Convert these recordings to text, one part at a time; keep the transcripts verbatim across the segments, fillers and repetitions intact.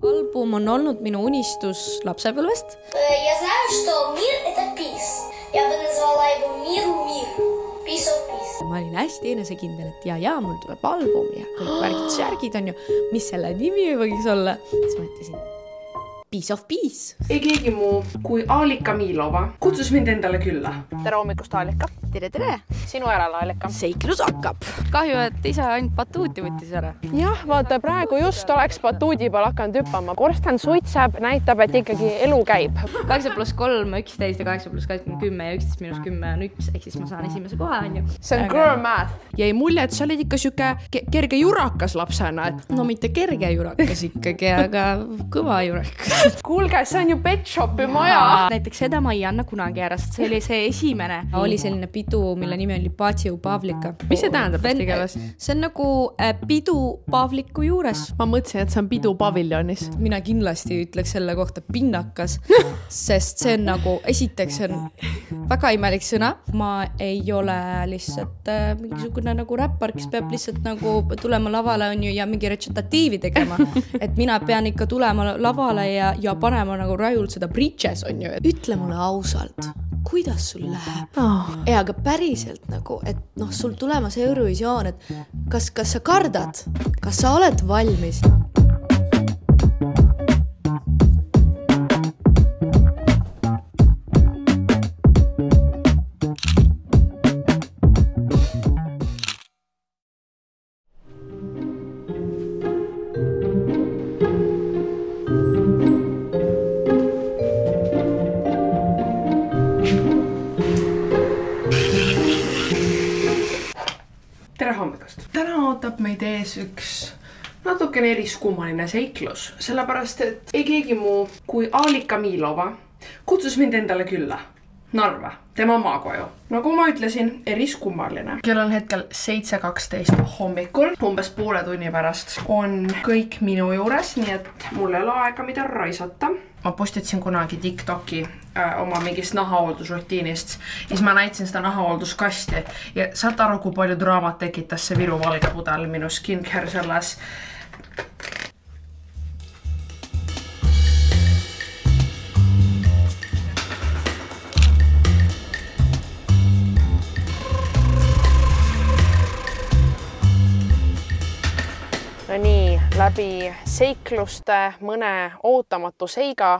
Album on olnud minu unistus lapsepõlvest. Я знаю, что мир – это peace. Я бы назвала его миру мир. Peace of peace. Ma olin hästi enesekindel, et ja, ja mul tuleb album ja kõik värgid särgid on ju, mis selle nimi võiks olla. Siis ma ütlesin Peace of peace. Ei keegi muu kui Aalika Miilova kutsus mind endale külla. Tere hommikust, Aalika. Tere, tere. Sinu järel, Aalika. Seiklus hakkab. Kahju, et ise ainult batuuti võttis ära. Jah, vaata, praegu just oleks batuudi peal hakanud hüppama. Korsten suitseb, näitab, et ikkagi elu käib. kaheksa pluss kolm, üksteist ja kaheksa pluss kakskümmend kümme ja üksteist miinus kümme on üks, ehk siis ma saan esimese kohe, on ju. See on girl math. Jäi mulje, et sa olid ikka siuke kerge jurakas lapsena. Et... No mitte kerge jurakas ikkagi, aga kõva jurakas. Kuulge, see on ju Pet Shopi maja. Näiteks seda ma ei anna kunagi ära, sest see oli see esimene. Oli selline pidu, mille nimi oli Patju Pavlika. Mis see tähendab eesti keeles? See on nagu pidu Pavliku juures. Ma mõtlesin, et see on pidu paviljonis. Mina kindlasti ütleks selle kohta pinnakas, sest see on nagu, esiteks see on väga imelik sõna. Ma ei ole lihtsalt äh, mingisugune nagu räppar, kes peab lihtsalt nagu tulema lavale on ju ja mingi retsitatiivi tegema. Et mina pean ikka tulema lavale ja, ja panema nagu rajult seda bridges on ju. Ütle mulle ausalt, kuidas sul läheb? Oh. Ja, aga päriselt nagu, et noh, sul tulemas Eurovisioon, et kas, kas sa kardad? Kas sa oled valmis? Tere hommikust! Täna ootab meid ees üks natukene eriskummaline seiklus, sellepärast, et ei keegi muu kui Aalika Miilova kutsus mind endale külla Narva, tema maakoju. Nagu ma ütlesin, eriskummaline. Kell on hetkel seitse kaksteist hommikul, umbes poole tunni pärast on kõik minu juures, nii et mul ei ole aega mida raisata. Ma postitsin kunagi TikToki äh, oma mingist nahahooldusrutiinist ja siis ma näitasin seda nahahoolduskasti ja saad aru, kui palju draamat tekitas see Viru valge pudel minu skincare selles. No nii, läbi seikluste mõne ootamatu seiga.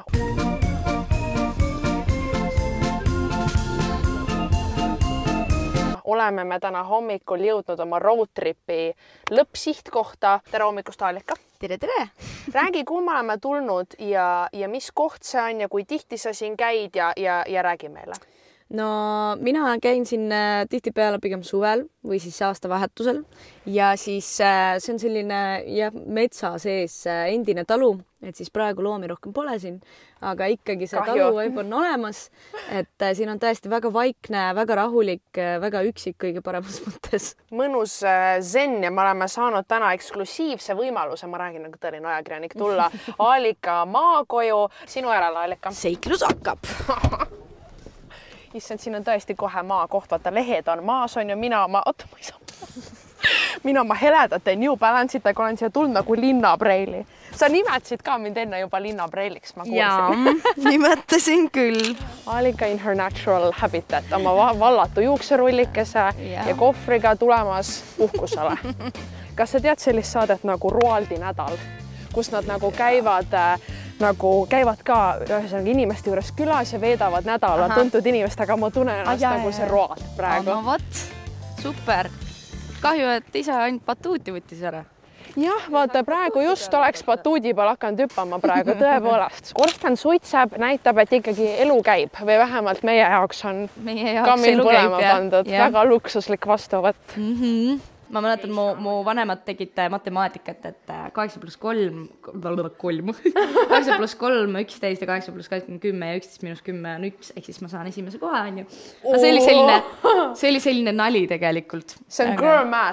Oleme me täna hommikul jõudnud oma roadtripi lõppsihtkohta. Tere hommikust, Aalika. Tere, tere. Räägi, kuhu me oleme tulnud ja, ja mis koht see on ja kui tihti sa siin käid ja, ja, ja räägi meile. No mina käin siin tihtipeale pigem suvel või siis aastavahetusel ja siis see on selline jah, metsa sees endine talu, et siis praegu loomi rohkem pole siin, aga ikkagi see Kahju. talu võib on olemas, et siin on tõesti väga vaikne, väga rahulik, väga üksik kõige paremas mõttes. Mõnus zen ja me oleme saanud täna eksklusiivse võimaluse, ma räägin nagu tõeline ajakirjanik, tulla Aalika maakoju. Sinu järel, Aalika. Seiklus hakkab. Issand, siin on tõesti kohe maakoht, vaata lehed on maas on ju, mina oma, oota, ma ei saa. Mina oma heledate New Balance'itega olen siia tulnud nagu linnapreili. Sa nimetasid ka mind enne juba linnapreiliks, ma kuulsin. Jaa, nimetasin küll. Aalika in her natural habitat, oma vallatu juukserullikese ja. ja kohvriga tulemas uhkusele. Kas sa tead sellist saadet nagu Roaldi nädal, kus nad nagu käivad... nagu käivad ka ühesõnaga inimeste juures külas ja veedavad nädala Aha. tuntud inimestega, ma tunnen ennast ah, nagu see Roald praegu. No vot, super. Kahju, et ise ainult batuuti võttis ära. Jah, vaata, praegu just oleks batuudi peal hakanud hüppama praegu, tõepoolest. Korsten suitseb, näitab, et ikkagi elu käib või vähemalt meie jaoks on meie jaoks ka mind põlema käib, pandud. Ja. Väga luksuslik vastuvõtt. Mm -hmm. Ma mäletan, mu, mu vanemad tegid matemaatikat, et kaheksa pluss kolm, kolm, kaheksa pluss kolm, üksteist ja kaheksa pluss kakskümmend kümme ja üksteist miinus kümme on üks, ehk siis ma saan esimese kohe, on ju. See oli selline, see oli selline nali tegelikult. See on girl math.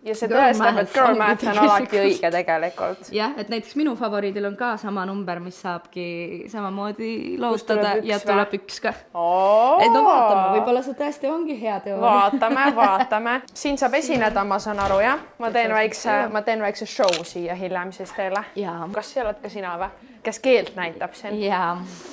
ja see tõestab, et girl math on alati õige tegelikult. jah, et näiteks minu favoriidil on ka sama number, mis saabki samamoodi lootada ja tuleb üks ka. Et no vaatame, võib-olla see tõesti ongi hea teooria. Vaatame, vaatame. Siin saab esineda, ma saan aru, jah? Ma teen väikse, ma teen väikse show siia hiljem siis teile. Kas see oled ka sina või? Kes keelt näitab siin? Jaa.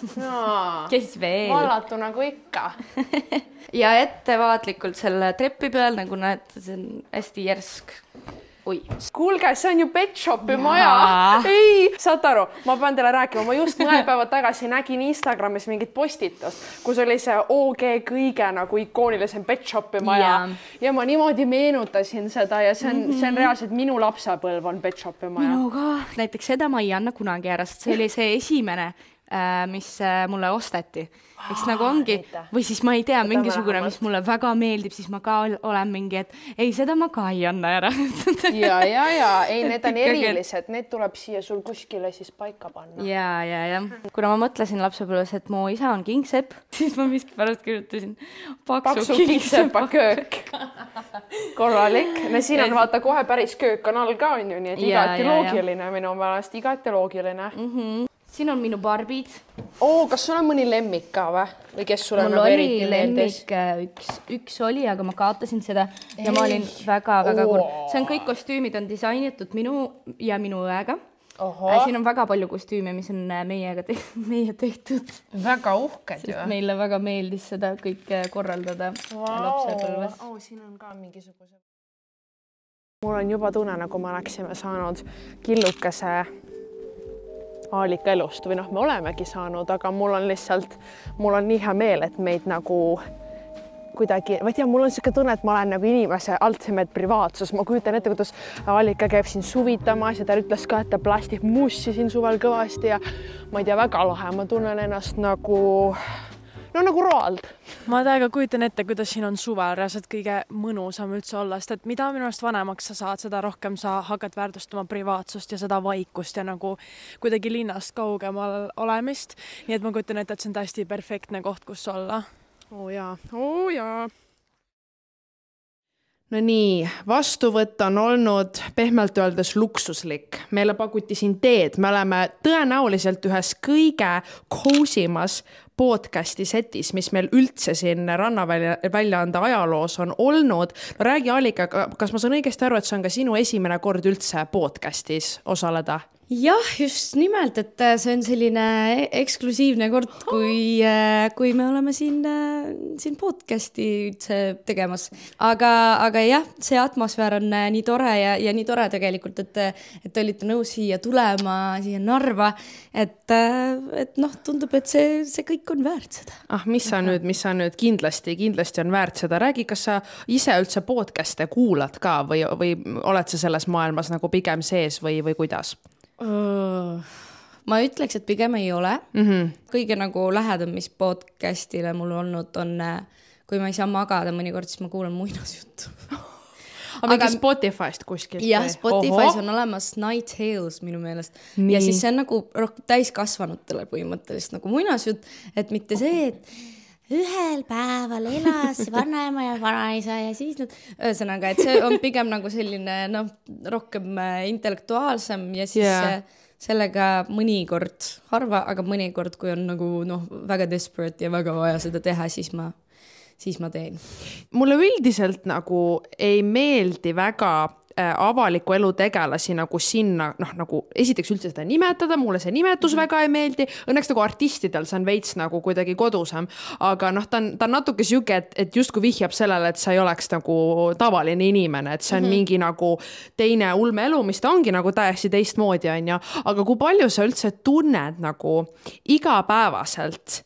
Kes veel? Vallatu nagu ikka. Ja ettevaatlikult selle treppi peal, nagu näed, see on hästi järsk. Oi. Kuulge, see on ju Pet Shopi maja. Ei, saad aru, ma pean teile rääkima. Ma just mõned päevad tagasi nägin Instagramis mingit postitust, kus oli see O G kõige nagu ikoonilisem Pet Shopi maja. Ja, ja ma niimoodi meenutasin seda ja see on, mm -hmm. see on reaalselt minu lapsepõlv on Pet Shopi maja. Minuga. Näiteks seda ma ei anna kunagi ära, sest see oli see esimene, mis mulle osteti. Eks nagu ongi, või siis ma ei tea, mingisugune, mis mulle väga meeldib, siis ma ka olen mingi, et ei, seda ma ka ei anna ära. ja, ja, ja, ei, need on erilised, need tuleb siia sul kuskile siis paika panna. Ja, ja, ja. Kuna ma mõtlesin lapsepõlves, et mu isa on kingsepp, siis ma miski pärast kirjutasin paksu, paksu kingsepa köök. Korralik. No siin on vaata kohe päris köök on all ka on ju, nii et igati ja, loogiline ja. Minu meelest, igati loogiline. Mm-hmm. Siin on minu barbid. Oo, kas sul on mõni lemmik ka või? Või kes sulle nagu eriti meeldis? Mul oli üks, üks oli, aga ma kaotasin seda ja ma olin väga-väga kurb. See on kõik kostüümid on disainitud minu ja minu õega. Oho. Siin on väga palju kostüüme, mis on meiega te meie tehtud. Väga uhked ju. Sest meile väga meeldis seda kõike korraldada wow. lapsepõlves. Oo, siin on ka mingisuguse. Mul on juba tunne, nagu me oleksime saanud killukese Aalika elust või noh, me olemegi saanud, aga mul on lihtsalt, mul on nii hea meel, et meid nagu kuidagi, ma ei tea, mul on siuke tunne, et ma olen nagu inimese ultimate privaatsus. Ma kujutan ette, kuidas Aalika käib siin suvitamas ja ta ütles ka, et ta plastib mussi siin suvel kõvasti ja ma ei tea, väga lahe. Ma tunnen ennast nagu, no nagu Roald. Ma täiega kujutan ette, kuidas siin on suvel reaalselt kõige mõnusam üldse olla, sest et mida minu arust vanemaks sa saad, seda rohkem sa hakkad väärtustama privaatsust ja seda vaikust ja nagu kuidagi linnast kaugemal olemist. Nii et ma kujutan ette, et see on täiesti perfektne koht, kus olla. Oo jaa, oo jaa. No nii, vastuvõtt on olnud pehmelt öeldes luksuslik. Meile pakuti siin teed. Me oleme tõenäoliselt ühes kõige koosimas podcasti setis, mis meil üldse siin Rannaväljaande ajaloos on olnud. No räägi, Aalika, kas ma saan õigesti aru, et see on ka sinu esimene kord üldse podcastis osaleda? Jah, just nimelt, et see on selline eksklusiivne kord, kui, kui me oleme siin, siin podcasti üldse tegemas. Aga, aga jah, see atmosfäär on nii tore ja, ja nii tore tegelikult, et, et olite nõus siia tulema, siia Narva. Et, et noh, tundub, et see, see kõik on väärt seda. Ah, mis sa nüüd, mis sa nüüd kindlasti, kindlasti on väärt seda. Räägi, kas sa ise üldse podcaste kuulad ka või, või oled sa selles maailmas nagu pigem sees või, või kuidas? Uh, ma ütleks, et pigem ei ole. Mm-hmm. Kõige nagu lähedam, mis podcastile mul olnud on, kui ma ei saa magada mõnikord, siis ma kuulan muinasjuttu. Aga mingi Spotify'st kuskilt? Jah, Spotify's on olemas Night Tales minu meelest. Nii. Ja siis see on nagu täiskasvanutele põhimõtteliselt nagu muinasjutt, et mitte see, et ühel päeval elas vanaema ja vanaisa ja siis nad, ühesõnaga, et see on pigem nagu selline, noh, rohkem intellektuaalsem ja siis yeah. sellega mõnikord, harva, aga mõnikord, kui on nagu, noh, väga desperate ja väga vaja seda teha, siis ma, siis ma teen. Mulle üldiselt nagu ei meeldi väga avaliku elu tegelasi nagu sinna, noh, nagu esiteks üldse seda nimetada, mulle see nimetus mm-hmm. väga ei meeldi, õnneks nagu artistidel see on veits nagu kuidagi kodusam, aga noh, ta on, ta on natuke siuke, et, et just kui vihjab sellele, et sa ei oleks nagu tavaline inimene, et see on mm-hmm. mingi nagu teine ulme elu, mis ta ongi nagu täiesti teistmoodi on ja, aga kui palju sa üldse tunned nagu igapäevaselt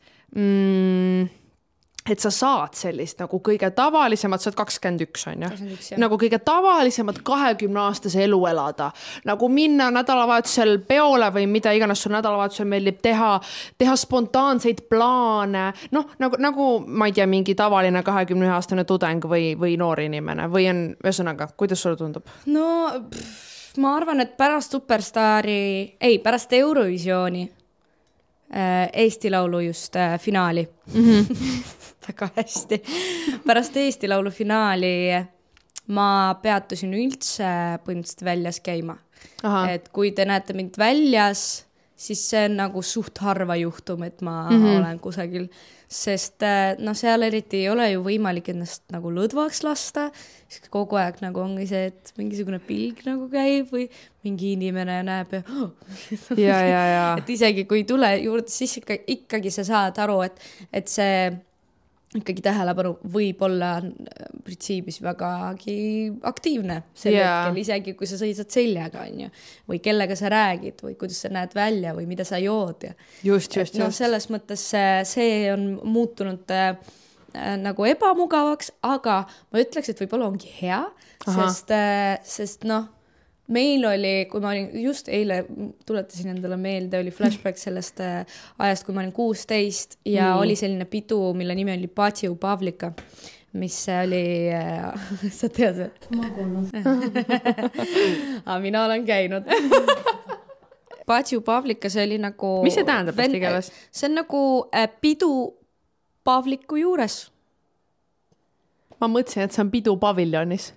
mm, et sa saad sellist nagu kõige tavalisemat, sa oled kakskümmend üks on ju, nagu kõige tavalisemat kahekümne aastase elu elada, nagu minna nädalavahetusel peole või mida iganes sul nädalavahetusel meeldib teha, teha spontaanseid plaane, noh, nagu, nagu ma ei tea, mingi tavaline kahekümne ühe aastane tudeng või, või noor inimene või on, ühesõnaga, kuidas sulle tundub? No pff, ma arvan, et pärast Superstaari, ei, pärast Eurovisiooni Eesti Laulu just finaali mm-hmm. väga hästi. Pärast Eesti Laulu finaali ma peatusin üldse põhimõtteliselt väljas käima. Aha. Et kui te näete mind väljas, siis see on nagu suht harva juhtum, et ma Mhm. olen kusagil, sest no seal eriti ei ole ju võimalik ennast nagu lõdvaks lasta, siis kogu aeg nagu ongi see, et mingisugune pilg nagu käib või mingi inimene näeb ja oh. ja, ja, ja. et isegi kui ei tule juurde, siis ikka, ikkagi sa saad aru, et, et see ikkagi tähelepanu võib olla printsiibis vägagi aktiivne sel Yeah. hetkel, isegi kui sa sõidad seljaga, on ju, või kellega sa räägid või kuidas sa näed välja või mida sa jood. Ja. Just, just, no, just. selles mõttes see, see on muutunud äh, nagu ebamugavaks, aga ma ütleks, et võib-olla ongi hea, sest, äh, sest noh, meil oli, kui ma olin just eile, tuletasin endale meelde, oli flashback sellest äh, ajast, kui ma olin kuusteist ja mm. oli selline pidu, mille nimi oli Patju Pavlika, mis oli, äh, sa tead või? Ma kuulnud. Aga mina olen käinud. Patju Pavlika, see oli nagu... Mis see tähendab eesti keeles? See on nagu äh, pidu Pavliku juures. Ma mõtlesin, et see on pidu paviljonis.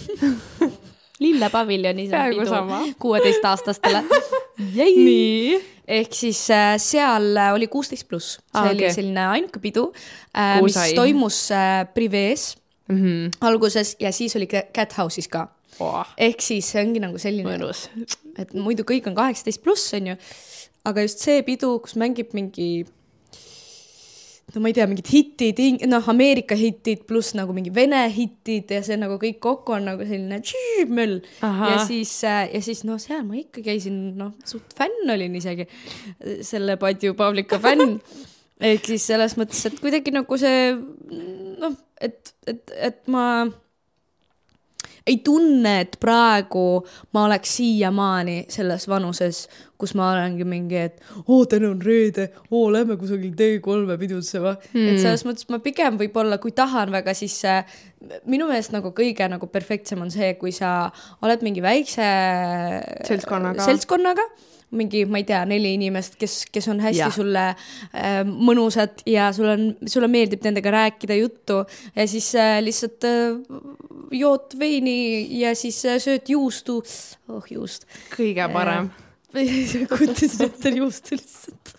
Lille paviljonis on Peaaegu pidu sama. kuueteist aastastele. Nii. Ehk siis äh, seal oli kuusteist pluss. See Ah, oli okei. selline ainuke pidu, äh, Kuhu mis sai? toimus äh, privees Mhm. alguses ja siis oli ka Cat House'is ka. Oh. Ehk siis see ongi nagu selline, Mõnus. et muidu kõik on kaheksateist pluss, on ju, aga just see pidu, kus mängib mingi no ma ei tea, mingid hitid, noh, Ameerika hitid pluss nagu mingi vene hitid ja see nagu kõik kokku on nagu selline möll. Ja siis, ja siis noh, seal ma ikka käisin, noh, suht fänn olin isegi selle Patju Pavlika fänn. Ehk siis selles mõttes, et kuidagi nagu see, noh, et, et, et ma ei tunne, et praegu ma oleks siiamaani selles vanuses, kus ma olengi mingi, et oo, täna on reede, oo, lähme kusagil T kolme pidutsema. Hmm. Et selles mõttes ma pigem võib-olla, kui tahan väga, siis minu meelest nagu kõige nagu perfektsem on see, kui sa oled mingi väikse Seltskonnaga. seltskonnaga mingi, ma ei tea, neli inimest, kes, kes on hästi Ja. sulle äh, mõnusad ja sul on, sulle meeldib nendega rääkida juttu ja siis äh, lihtsalt äh, jood veini ja siis äh, sööd juustu. Oh, juust. Kõige parem. Kutasin ette juustu lihtsalt.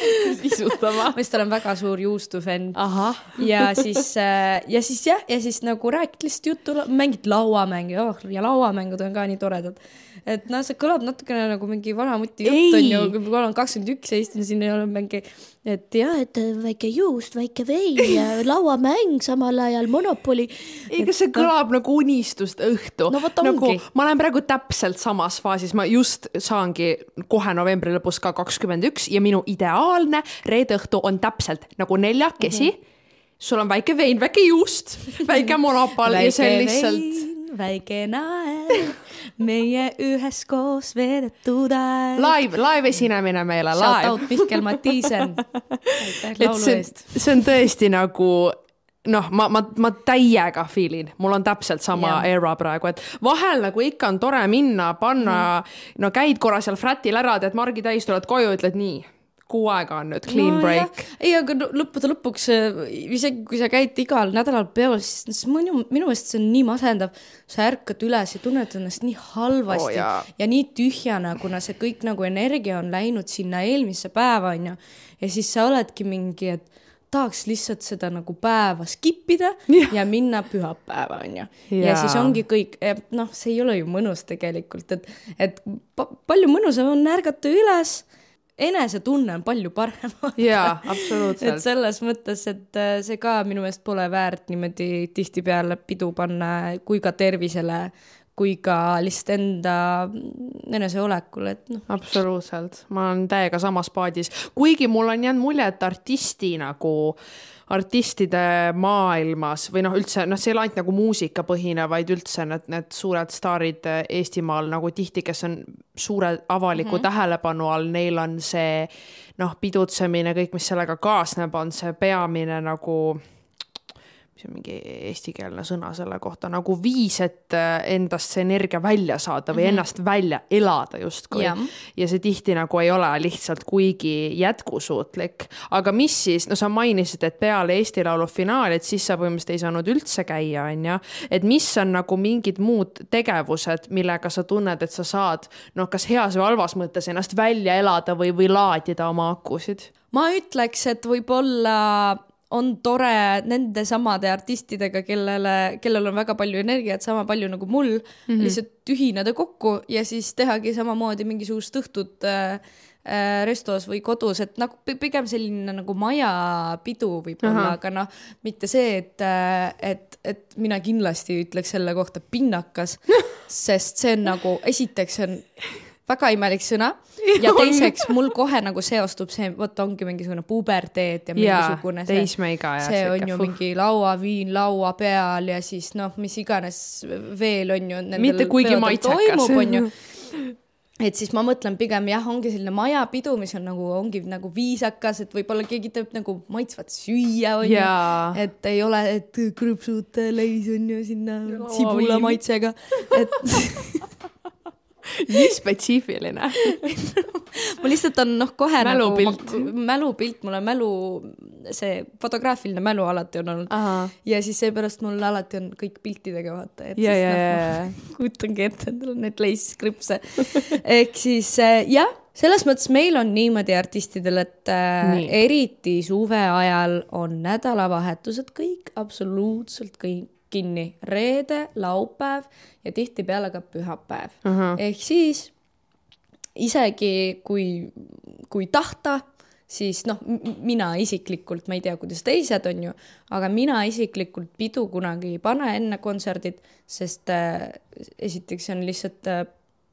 Isutama. Ma just olen väga suur juustufänn. Aha. Ja siis, äh, ja siis jah, ja siis nagu rääkid lihtsalt juttu, mängid lauamängi, oh, ja lauamängud on ka nii toredad. Et noh, see kõlab natukene nagu mingi vanamuti jutt on ju, kui olen kakskümmend üks ja istun siin ja olen mingi, et jah, et väike juust, väike vein ja lauamäng samal ajal Monopoli. Ega see kõlab no, nagu unistust õhtu. No vot ongi. Nagu, ma olen praegu täpselt samas faasis, ma just saangi kohe novembri lõpus ka kakskümmend üks ja minu ideaalne reede õhtu on täpselt nagu neljakesi. Mm-hmm. Sul on väike vein, väike juust, väike monopol ja see on lihtsalt... Väike naer, meie üheskoos veedetud aeg. Live, live esinemine meile, live. Shout out Mihkel Mattiisen. Aitäh laulu see, eest. see on tõesti nagu, noh, ma, ma, ma täiega feelin, mul on täpselt sama yeah. era praegu, et vahel nagu ikka on tore minna, panna, mm. no käid korra seal frätil ära, teed margi täis, tuled koju, ütled nii. Kuu aega on nüüd clean no, break. Ja. Ei, aga lõppude lõpuks, isegi kui sa käid igal nädalal peol, siis minu, minu meelest see on nii masendav. Sa ärkad üles ja tunned ennast nii halvasti oh, ja. ja nii tühjana, kuna see kõik nagu energia on läinud sinna eelmisse päeva, on ju. Ja siis sa oledki mingi, et tahaks lihtsalt seda nagu päeva skipida ja, ja minna pühapäeva, on ju. Ja. ja siis ongi kõik, noh, see ei ole ju mõnus tegelikult, et, et pa, palju mõnusam on ärgata üles, enese tunne on palju parem. Jaa, absoluutselt. Et selles mõttes, et see ka minu meelest pole väärt niimoodi tihti peale pidu panna kui ka tervisele, kui ka lihtsalt enda eneseolekule. Et noh. Absoluutselt. Ma olen täiega samas paadis. Kuigi mul on jäänud mulje, et artisti nagu artistide maailmas või noh, üldse, noh, see ei ole ainult nagu muusikapõhine, vaid üldse need, need suured staarid Eestimaal nagu tihti, kes on suure avaliku mm-hmm. tähelepanu all, neil on see noh, pidutsemine, kõik, mis sellega kaasneb, on see peamine nagu mis on mingi eestikeelne sõna selle kohta, nagu viis, et endast see energia välja saada või mm-hmm. ennast välja elada justkui. Ja. ja see tihti nagu ei ole lihtsalt kuigi jätkusuutlik. Aga mis siis, no sa mainisid, et peale Eesti Laulu finaali, et siis sa põhimõtteliselt ei saanud üldse käia, on ja? Et mis on nagu mingid muud tegevused, millega sa tunned, et sa saad, noh, kas heas või halvas mõttes ennast välja elada või, või laadida oma akusid? Ma ütleks, et võib-olla on tore nende samade artistidega, kellele, kellel on väga palju energiat, sama palju nagu mul, mm-hmm. lihtsalt ühineda kokku ja siis tehagi samamoodi mingisugust õhtut äh, äh, restos või kodus, et nagu pigem selline nagu majapidu võib-olla, aga noh, mitte see, et, et, et mina kindlasti ütleks selle kohta pinnakas, sest see on nagu, esiteks on väga imelik sõna ja teiseks mul kohe nagu seostub see, võt ongi mingisugune puberteed ja mingisugune ja, teismeiga, see, see on ju fuh. Mingi lauaviin laua peal ja siis noh, mis iganes veel on ju mitte kuigi maitsekas toimub, et siis ma mõtlen pigem jah, ongi selline majapidu, mis on nagu, ongi nagu viisakas, et võib-olla keegi teeb nagu maitsvat süüa on ju, et ei ole, et krõpsud leis on ju sinna sibula maitsega, et nii spetsiifiline. Mul lihtsalt on noh kohe mälupilt. Nagu mälupilt, mul on mälu, see fotograafiline mälu alati on olnud. Aha. Ja siis seepärast mul alati on kõik piltidega vaata. Et ja, siis, ja, noh, kuutangi ette, et on need leiskripse. Ehk siis jah, selles mõttes meil on niimoodi artistidel, et nii. Eriti suve ajal on nädalavahetused kõik, absoluutselt kõik kinni, reede, laupäev ja tihti peale ka pühapäev. Uh-huh. Ehk siis isegi kui, kui tahta, siis noh, mina isiklikult, ma ei tea, kuidas teised on ju, aga mina isiklikult pidu kunagi ei pane enne kontserdit, sest äh, esiteks on lihtsalt äh,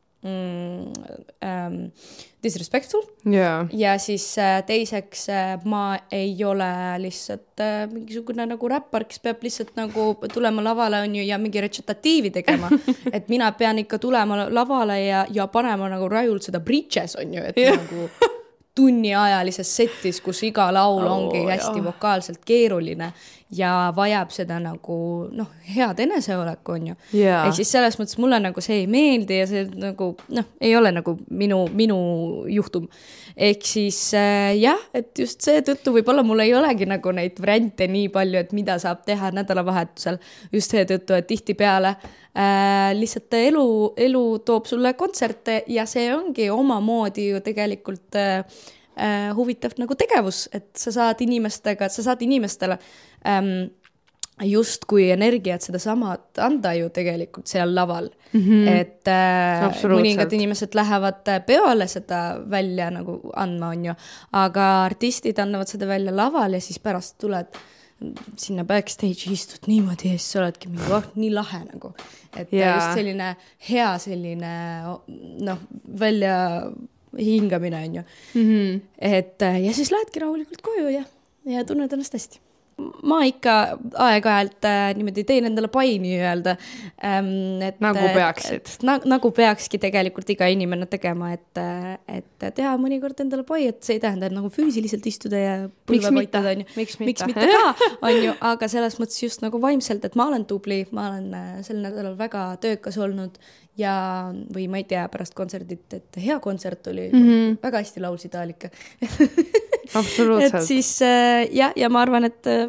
Mm, um, disrespectful yeah. ja siis äh, teiseks äh, ma ei ole lihtsalt äh, mingisugune nagu räppar, kes peab lihtsalt nagu tulema lavale on ju ja mingi retsitatiivi tegema, et mina pean ikka tulema lavale ja, ja panema nagu rajult seda bridges on ju, et yeah. nagu tunniajalises setis, kus iga laul oh, ongi hästi jah. Vokaalselt keeruline ja vajab seda nagu noh, head eneseolek on ju. Yeah. Ehk siis selles mõttes mulle nagu see ei meeldi ja see nagu noh, ei ole nagu minu, minu juhtum. Ehk siis äh, jah, et just see tõttu võib-olla mul ei olegi nagu neid variante nii palju, et mida saab teha nädalavahetusel. Just see tõttu, et tihti peale äh, lihtsalt elu, elu toob sulle kontserte ja see ongi omamoodi ju tegelikult äh, äh, huvitav nagu tegevus, et sa saad inimestega, sa saad inimestele ähm, just kui energiat seda samad anda ju tegelikult seal laval. Mm-hmm. Et äh, mõningad inimesed lähevad peole seda välja nagu andma on ju, aga artistid annavad seda välja laval ja siis pärast tuled sinna backstage istud niimoodi ja siis oledki mingi, oh, nii lahe nagu. Et yeah. just selline hea selline noh, välja hingamine on ju. Mm-hmm. Et ja siis lähedki rahulikult koju ja, ja tunned ennast hästi. Ma ikka aeg-ajalt äh, niimoodi teen endale pai nii-öelda. Ähm, et, nagu peaksid. Et, na, nagu peakski tegelikult iga inimene tegema, et, et teha mõnikord endale pai, et see ei tähenda, et nagu füüsiliselt istuda ja põlve paituda. Miks mitte? Miks mitte ka, on ju, aga selles mõttes just nagu vaimselt, et ma olen tubli, ma olen sel nädalal väga töökas olnud ja, või ma ei tea, pärast kontserdit, et hea kontsert oli, mm-hmm. väga hästi laulsid Aalika. Absoluutselt. Et siis äh, ja, ja ma arvan, et äh,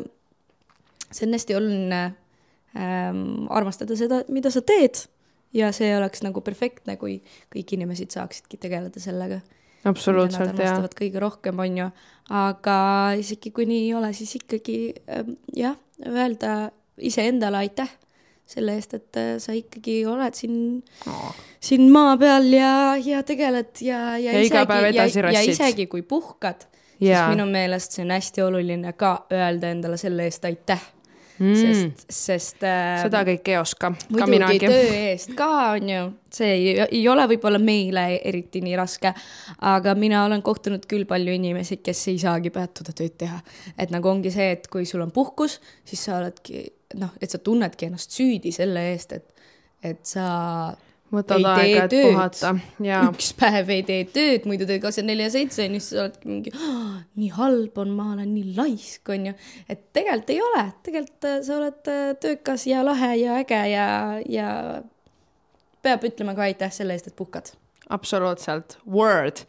see on hästi oluline ähm, armastada seda, mida sa teed ja see oleks nagu perfektne, kui kõik inimesed saaksidki tegeleda sellega. Absoluutselt, nad armastavad kõige rohkem, on ju, aga isegi kui nii ei ole, siis ikkagi äh, jah, öelda ise endale aitäh selle eest, et äh, sa ikkagi oled siin, oh. siin maa peal ja, ja tegeled ja, ja, ja, isegi, ja, ja isegi kui puhkad, yeah. siis minu meelest see on hästi oluline ka öelda endale selle eest aitäh. Mm. Sest, sest äh, seda kõik ei oska. Ka muidugi töö eest ka on ju, see ei, ei ole võib-olla meile eriti nii raske, aga mina olen kohtunud küll palju inimesi, kes ei saagi päätuda tööd teha. Et nagu ongi see, et kui sul on puhkus, siis sa oledki, noh, et sa tunnedki ennast süüdi selle eest, et, et sa võtad aega, et puhata. Ja. Üks päev ei tee tööd, muidu teed kakskümmend neli ja seitse, ja siis sa oledki mingi, oh, nii halb on, ma olen nii laisk, on ju. Et tegelikult ei ole, tegelikult sa oled töökas ja lahe ja äge ja, ja peab ütlema ka aitäh selle eest, et puhkad. Absoluutselt. Word.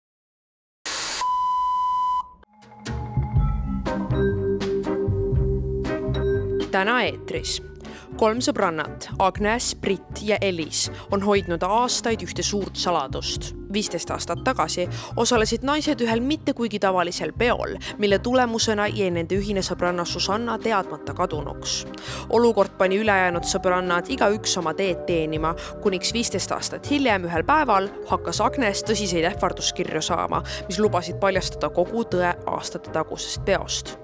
Täna eetris. Kolm sõbrannat, Agnes, Brit ja Elis, on hoidnud aastaid ühte suurt saladust. viisteist aastat tagasi osalesid naised ühel mitte kuigi tavalisel peol, mille tulemusena jäi nende ühine sõbranna Susanna teadmata kadunuks. Olukord pani ülejäänud sõbrannad iga üks oma teed teenima, kuniks viisteist aastat hiljem ühel päeval hakkas Agnes tõsiseid ähvarduskirju saama, mis lubasid paljastada kogu tõe aastate tagusest peost.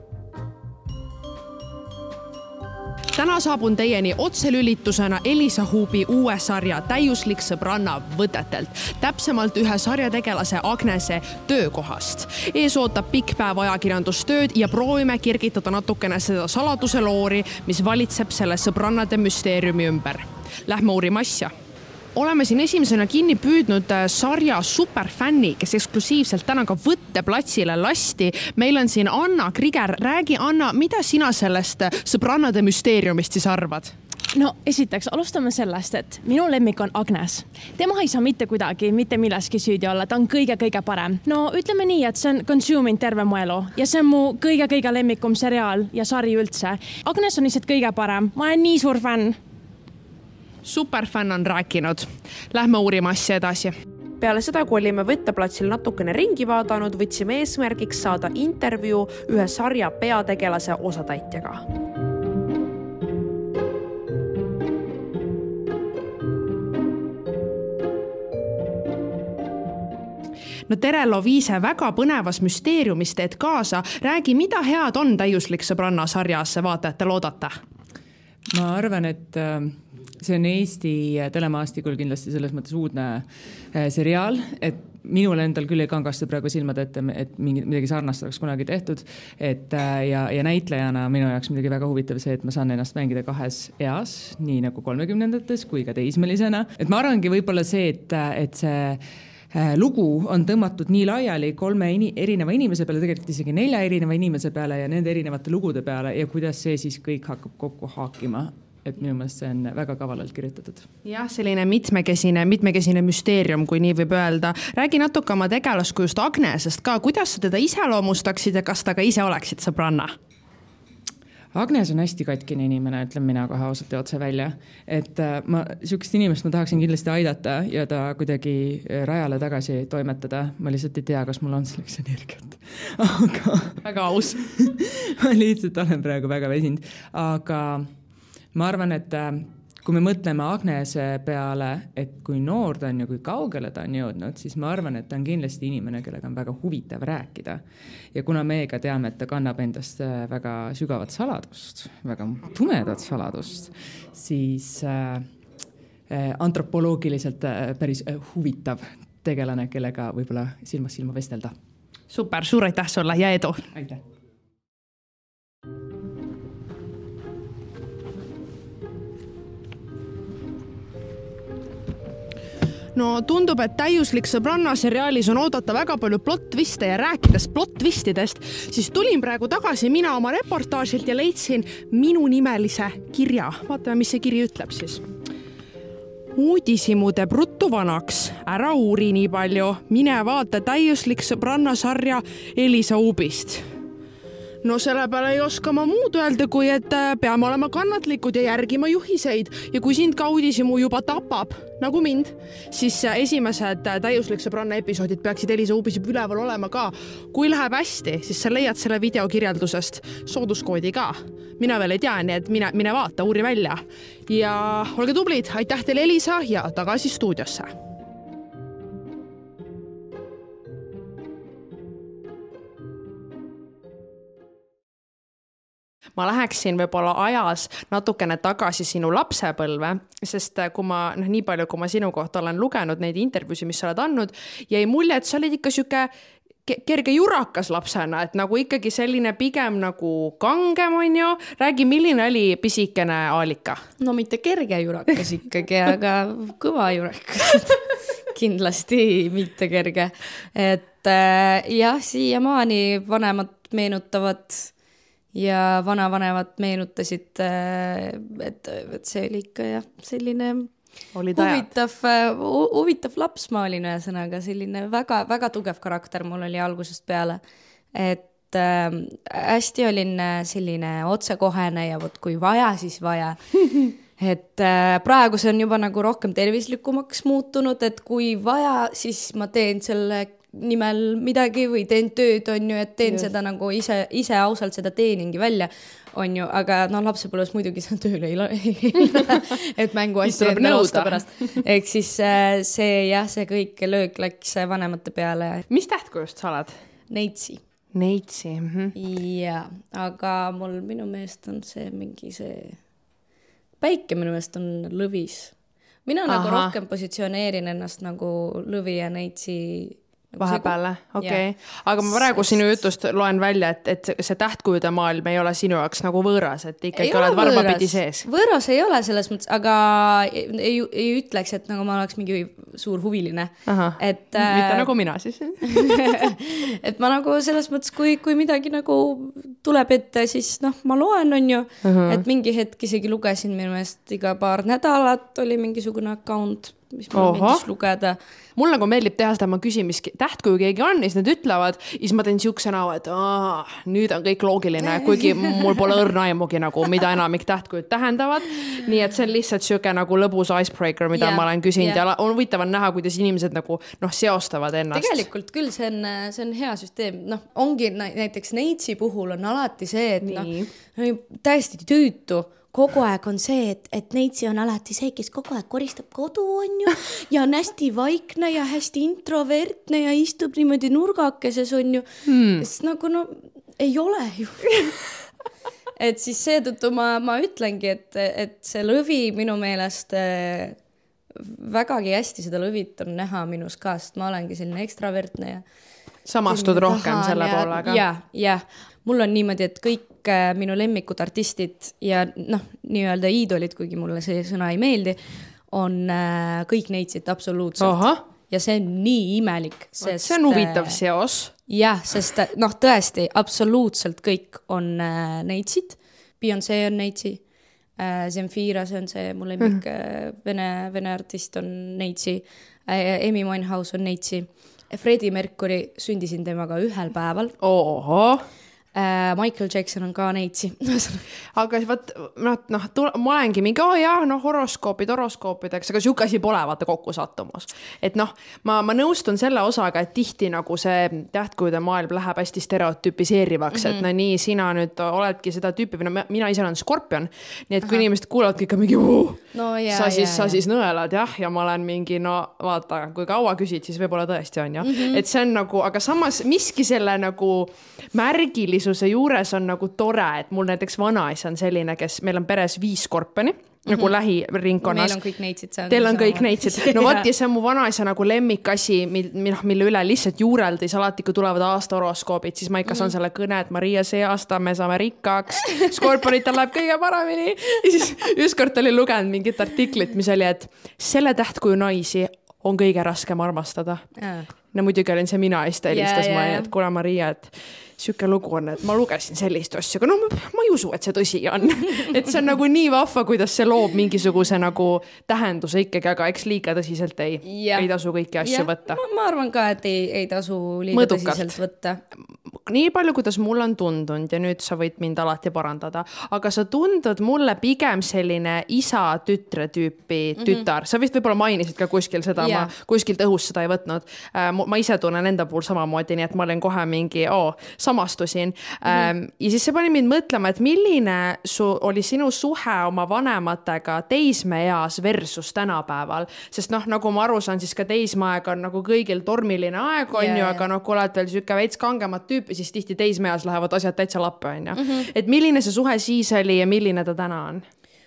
Täna saabun teieni otselülitusena Elisa Huubi uue sarja Täiuslik sõbranna võtetelt, täpsemalt ühe sarjategelase Agnese töökohast. Ees ootab pikk päev ajakirjandustööd ja proovime kirgitada natukene seda saladuse loori, mis valitseb selle sõbrannade müsteeriumi ümber. Lähme uurima asja. Oleme siin esimesena kinni püüdnud sarja superfänni, kes eksklusiivselt täna ka võtteplatsile lasti. Meil on siin Anna Kriger. Räägi, Anna, mida sina sellest sõbrannade müsteeriumist siis arvad? No esiteks, alustame sellest, et minu lemmik on Agnes. Tema ei saa mitte kuidagi, mitte milleski süüdi olla, ta on kõige-kõige parem. No ütleme nii, et see on consuming terve mu elu ja see on mu kõige-kõige lemmikum seriaal ja sari üldse. Agnes on lihtsalt kõige parem, ma olen nii suur fänn. Superfänn on rääkinud. Lähme uurima asja edasi. Peale seda, kui olime võtteplatsil natukene ringi vaadanud, võtsime eesmärgiks saada intervjuu ühe sarja peategelase osatäitjaga. No tere, Loviise, väga põnevas müsteeriumis teed kaasa. Räägi, mida head on Täiuslik sõbranna sarjas vaatajate loodata? Ma arvan, et see on Eesti telemaastikul kindlasti selles mõttes uudne seriaal, et minul endal küll ei kangastu praegu silmad ette, et midagi sarnast oleks kunagi tehtud. Et, ja, ja näitlejana minu jaoks midagi väga huvitav see, et ma saan ennast mängida kahes eas, nii nagu kolmekümnendates kui ka teismelisena. Et ma arvangi võib-olla see, et, et see lugu on tõmmatud nii laiali kolme erineva inimese peale, tegelikult isegi nelja erineva inimese peale ja nende erinevate lugude peale ja kuidas see siis kõik hakkab kokku haakima. Et minu meelest see on väga kavalalt kirjutatud. Jah, selline mitmekesine, mitmekesine müsteerium, kui nii võib öelda. Räägi natuke oma tegelaskujust Agnesest ka. Kuidas sa teda iseloomustaksid ja kas ta ka ise oleksid sõbranna? Agnes on hästi katkine inimene, ütlen mina kohe ausalt ja otse välja. Et ma sükest inimest ma tahaksin kindlasti aidata ja ta kuidagi rajale tagasi toimetada. Ma lihtsalt ei tea, kas mul on selleks energiat. Aga väga aus. Ma lihtsalt olen praegu väga vesinud. Aga ma arvan, et kui me mõtleme Agnese peale, et kui noor ta on ja kui kaugele ta on jõudnud, siis ma arvan, et ta on kindlasti inimene, kellega on väga huvitav rääkida. Ja kuna me ka teame, et ta kannab endast väga sügavat saladust, väga tumedat saladust, siis äh, antropoloogiliselt päris huvitav tegelane, kellega võib-olla silmas silma vestelda. Super, suur aitäh sulle ja edu! Aitäh! No tundub, et Täiuslik sõbranna seriaalis on oodata väga palju plot-twiste ja rääkides plot-twistidest, siis tulin praegu tagasi mina oma reportaažilt ja leidsin minu nimelise kirja. Vaatame, mis see kiri ütleb siis. Uudisimu teeb ruttu vanaks, ära uuri nii palju, mine vaata Täiuslik sõbranna sarja Elisa Huubist. No selle peale ei oska ma muud öelda, kui et peame olema kannatlikud ja järgima juhiseid ja kui sind ka uudisimu juba tapab, nagu mind, siis esimesed Täiuslik sõbranna episoodid peaksid Elisa Huubis üleval olema ka. Kui läheb hästi, siis sa leiad selle videokirjeldusest sooduskoodi ka. Mina veel ei tea, nii et mine, mine vaata, uuri välja. Ja olge tublid, aitäh teile Elisa ja tagasi stuudiosse. Ma läheksin võib-olla ajas natukene tagasi sinu lapsepõlve, sest kui ma, noh, nii palju, kui ma sinu kohta olen lugenud neid intervjuusi, mis sa oled andnud, jäi mulje, et sa olid ikka süke kerge jurakas lapsena, et nagu ikkagi selline pigem nagu kangem on ju. Räägi, milline oli pisikene Aalika? No mitte kerge jurakas ikkagi, aga kõva jurakas. Kindlasti mitte kerge. Et äh, jah, siiamaani vanemad meenutavad ja vanavanemad meenutasid, äh, et, et see oli ikka jah, selline... huvitav, huvitav laps ma olin ühesõnaga, selline väga, väga tugev karakter mul oli algusest peale, et äh, hästi olin selline otsekohene ja võt kui vaja, siis vaja. Et äh, praegu see on juba nagu rohkem tervislikumaks muutunud, et kui vaja, siis ma teen selle nimel midagi või teen tööd, on ju, et teen Just. seda nagu ise, ise ausalt seda teeningi välja, on ju, aga no lapsepõlves muidugi see tööle ei lähe, et mängu asju endale osta pärast. Ehk siis see jah, see kõik löök läks vanemate peale. Mis tähtkujust sa oled? Neitsi. Neitsi. Mm-hmm. Ja, aga mul minu meelest on see mingi see päike minu meelest on lõvis. Mina Aha. nagu rohkem positsioneerin ennast nagu lõvi ja neitsi vahepeale, okei okay. yeah.. Aga ma praegu sinu jutust loen välja, et, et see tähtkujude maailm ei ole sinu jaoks nagu võõras, et ikkagi oled varbapidi sees. Võõras ei ole selles mõttes, aga ei, ei ütleks, et nagu ma oleks mingi suur huviline. Et, mitte äh, nagu mina siis. Et ma nagu selles mõttes, kui, kui midagi nagu tuleb ette, siis noh, ma loen, on ju, uh -huh. et mingi hetk isegi lugesin minu meelest iga paar nädalat oli mingisugune account, mis mulle meeldis lugeda. Mul nagu meeldib teha seda, ma küsin, mis tähtkuju keegi on, siis nad ütlevad, siis ma teen siukse näo, et aah, nüüd on kõik loogiline, kuigi mul pole õrna aimugi nagu, mida enamik tähtkujud tähendavad. Nii et see on lihtsalt siuke nagu lõbus icebreaker, mida yeah, ma olen küsinud yeah. ja on huvitav näha, kuidas inimesed nagu noh, seostavad ennast. Tegelikult küll see on, see on hea süsteem. Noh, ongi näiteks Neitsi puhul on alati see, et noh, täiesti tüütu. Kogu aeg on see, et, et Neitsi on alati see, kes kogu aeg koristab kodu, on ju, ja on hästi vaikne ja hästi introvertne ja istub niimoodi nurgakeses, on ju. Hmm. Sest nagu, no, ei ole ju. Et siis seetõttu ma, ma ütlengi, et, et see lõvi minu meelest vägagi hästi seda lõvit on näha minus ka, sest ma olengi selline ekstravertne ja samastud rohkem selle ja, poolega. Ja, ja. Mul on niimoodi, et kõik minu lemmikud artistid ja noh, nii-öelda iidolid, kuigi mulle see sõna ei meeldi, on kõik Neitsit absoluutselt. Aha. Ja see on nii imelik. Sest, see on huvitav seos. Jah, sest noh, tõesti, absoluutselt kõik on Neitsid. Beyoncé on Neitsi. Zemfira, see on see mu lemmik mm. vene, vene artist on Neitsi. Amy Winehouse on Neitsi. Freddie Mercury, sündisin temaga ühel päeval. Oho. Michael Jackson on ka Neitsi. Aga võt, noh, noh, ma olengi mingi, oh jah, noh, horoskoopid, horoskoopideks, aga siuke asi pole vaata kokku sattumus. Et noh, ma, ma nõustun selle osaga, et tihti nagu see tähtkujude maailm läheb hästi stereotüpiseerivaks, mm -hmm. et no nii, sina nüüd oledki seda tüüpi, no mina ise olen skorpion, nii et kui Aha. inimesed kuulavadki ikka mingi, uh, no, jaa, sa, siis, jaa, sa siis nõelad, jah, ja ma olen mingi, no vaata, kui kaua küsid, siis võib-olla tõesti on, jah. Mm -hmm. Et see on nagu, aga samas miski selle nagu märgilis see juures on nagu tore, et mul näiteks vanaisa on selline, kes meil on peres viis skorpioni, mm-hmm. nagu lähiringkonnas. Meil on kõik Neitsid. Teil on kõik Neitsid. No vaat, ja see on mu vanaisa nagu lemmikasi, mille, mille üle lihtsalt juureldis alati, kui tulevad aasta horoskoobid, siis ma ikka saan mm-hmm. selle kõne, et Maria, see aasta me saame rikkaks, skorpionitel läheb kõige paremini. Ja siis ükskord oli lugenud mingit artiklit, mis oli, et selle tähtkuju naisi on kõige raskem armastada. Yeah. No muidugi olin see mina, siis ta helistas yeah, yeah. ma, et kuule Maria, et siuke lugu on, et ma lugesin sellist asja, aga no ma, ma ei usu, et see tõsi on. Et see on nagu nii vahva, kuidas see loob mingisuguse nagu tähenduse ikkagi, aga eks liiga tõsiselt ei, ei tasu kõiki asju ja, võtta. Ma, ma arvan ka, et ei, ei tasu liiga Mõdukalt. Tõsiselt võtta. Nii palju, kuidas mul on tundunud ja nüüd sa võid mind alati parandada, aga sa tundud mulle pigem selline isa-tütre tüüpi tütar. Mm -hmm. Sa vist võib-olla mainisid ka kuskil seda, yeah. ma kuskilt õhust seda ei võtnud. Ma ise tunnen enda puhul samamoodi, nii et ma olen kohe mingi, oo, samastusin. Mm-hmm. Ja siis see pani mind mõtlema, et milline su, oli sinu suhe oma vanematega teismeeas versus tänapäeval. Sest noh, nagu ma aru saan, siis ka teismeaeg on nagu kõigil tormiline aeg, on yeah, ju, aga noh, kui oled veel süke veits kangemad tüüpi, siis tihti teismeeas lähevad asjad täitsa lappe, on ju. Mm-hmm. Et milline see suhe siis oli ja milline ta täna on?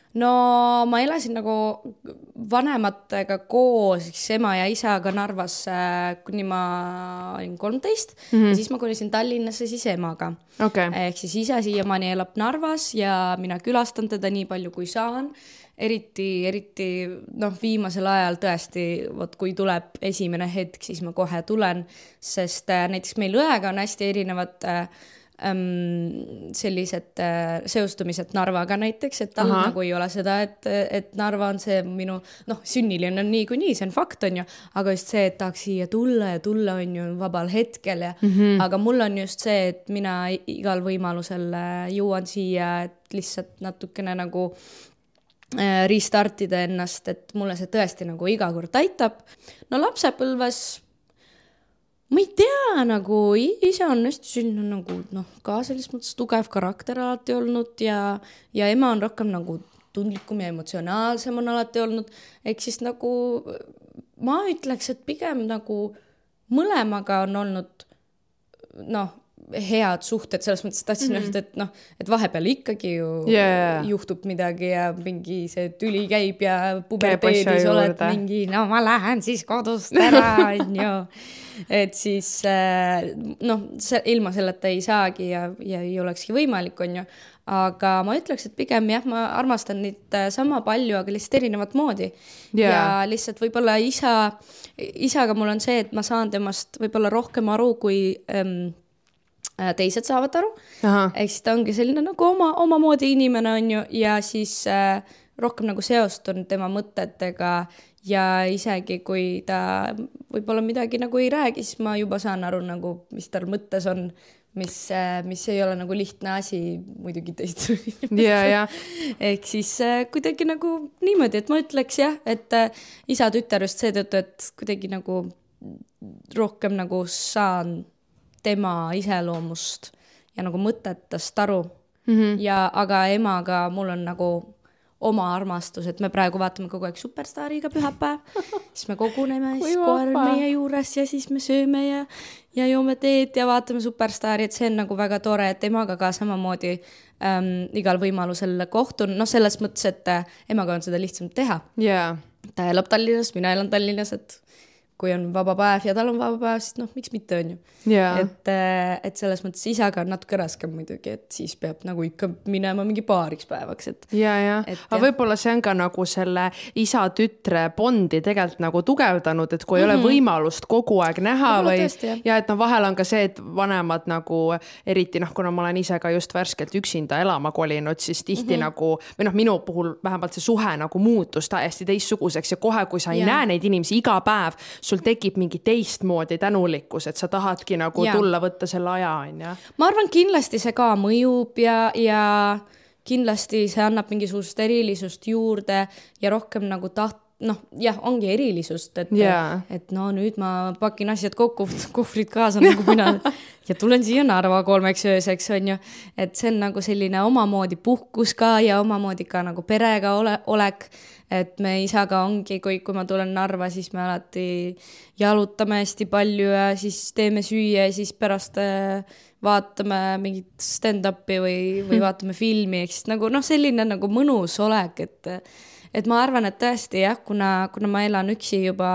no ma elasin nagu vanematega koos, ema ja isaga Narvas, kuni ma olin kolmteist mm-hmm. ja siis ma kolisin Tallinnasse siis emaga. Okay. Ehk siis isa siiamaani elab Narvas ja mina külastan teda nii palju kui saan. Eriti, eriti noh, viimasel ajal tõesti, võt, kui tuleb esimene hetk, siis ma kohe tulen, sest äh, näiteks meil õega on hästi erinevad äh, ähm, sellised äh, seostumised Narvaga näiteks, et tal Aha. nagu ei ole seda, et, et Narva on see minu, noh, sünniline on nii kui nii, see on fakt on ju, aga just see, et tahaks siia tulla ja tulla on ju vabal hetkel ja mm-hmm. aga mul on just see, et mina igal võimalusel jõuan siia, et lihtsalt natukene nagu restartida ennast, et mulle see tõesti nagu iga kord aitab. No lapsepõlves ma ei tea, nagu ise on hästi selline nagu noh, ka selles mõttes tugev karakter alati olnud ja, ja ema on rohkem nagu tundlikum ja emotsionaalsem on alati olnud. Ehk siis nagu ma ütleks, et pigem nagu mõlemaga on olnud noh, head suhted, selles mõttes tahtsin mm-hmm. öelda, et noh, et vahepeal ikkagi ju yeah. juhtub midagi ja mingi see tüli käib ja puberteedis oled mingi, no ma lähen siis kodust ära, on ju. Et siis noh, see, ilma selleta ei saagi ja, ja ei olekski võimalik, on ju. Aga ma ütleks, et pigem jah, ma armastan neid sama palju, aga lihtsalt erinevat moodi. Yeah. Ja lihtsalt võib-olla isa, isaga mul on see, et ma saan temast võib-olla rohkem aru, kui ähm, teised saavad aru. Ehk siis ta ongi selline nagu oma, oma moodi inimene on ju ja siis äh, rohkem nagu seostun tema mõtetega ja isegi kui ta võib-olla midagi nagu ei räägi, siis ma juba saan aru nagu, mis tal mõttes on, mis, äh, mis ei ole nagu lihtne asi muidugi teist. Ja, ja. Ehk siis äh, kuidagi nagu niimoodi, et ma ütleks jah, et äh, isa tütar just seetõttu, et kuidagi nagu rohkem nagu saan tema iseloomust ja nagu mõtetest aru mm-hmm. ja aga emaga mul on nagu oma armastus, et me praegu vaatame kogu aeg Superstaari iga pühapäev, siis me koguneme, siis koer on meie juures ja siis me sööme ja, ja joome teed ja vaatame Superstaari, et see on nagu väga tore, et emaga ka samamoodi ähm, igal võimalusel kohtun, noh selles mõttes, et äh, emaga on seda lihtsam teha yeah. ta elab Tallinnas, mina elan Tallinnas, et kui on vaba päev ja tal on vaba päev, siis noh, miks mitte on ju. Yeah. Et, et selles mõttes isaga on natuke raskem muidugi, et siis peab nagu ikka minema mingi paariks päevaks. Et, ja, ja. Aga võib-olla see on ka nagu selle isa-tütre bondi tegelikult nagu tugevdanud, et kui mm-hmm. ei ole võimalust kogu aeg näha või, tõesti, ja et no vahel on ka see, et vanemad nagu eriti, noh, kuna ma olen ise ka just värskelt üksinda elama kolinud, siis tihti mm-hmm. nagu, või noh, minu puhul vähemalt see suhe nagu muutus täiesti teistsuguseks ja kohe, kui sa ei yeah. näe neid inimesi iga päev, sul tekib mingi teistmoodi tänulikkus, et sa tahadki nagu ja. Tulla võtta selle aja, on ja? Ma arvan, kindlasti see ka mõjub ja, ja kindlasti see annab mingisugust erilisust juurde ja rohkem nagu taht, noh, jah, ongi erilisust, et, yeah. et no nüüd ma pakin asjad kokku, kuhvrid kaasa nagu mina ja tulen siia Narva kolmeks ööseks, on ju, et see on nagu selline omamoodi puhkus ka ja omamoodi ka nagu perega ole, olek, et me isaga ongi, kui, kui ma tulen Narva, siis me alati jalutame hästi palju ja siis teeme süüa ja siis pärast vaatame mingit stand-upi või, või vaatame filmi, eks nagu noh, selline nagu mõnus olek, et et ma arvan, et tõesti jah, kuna, kuna ma elan üksi juba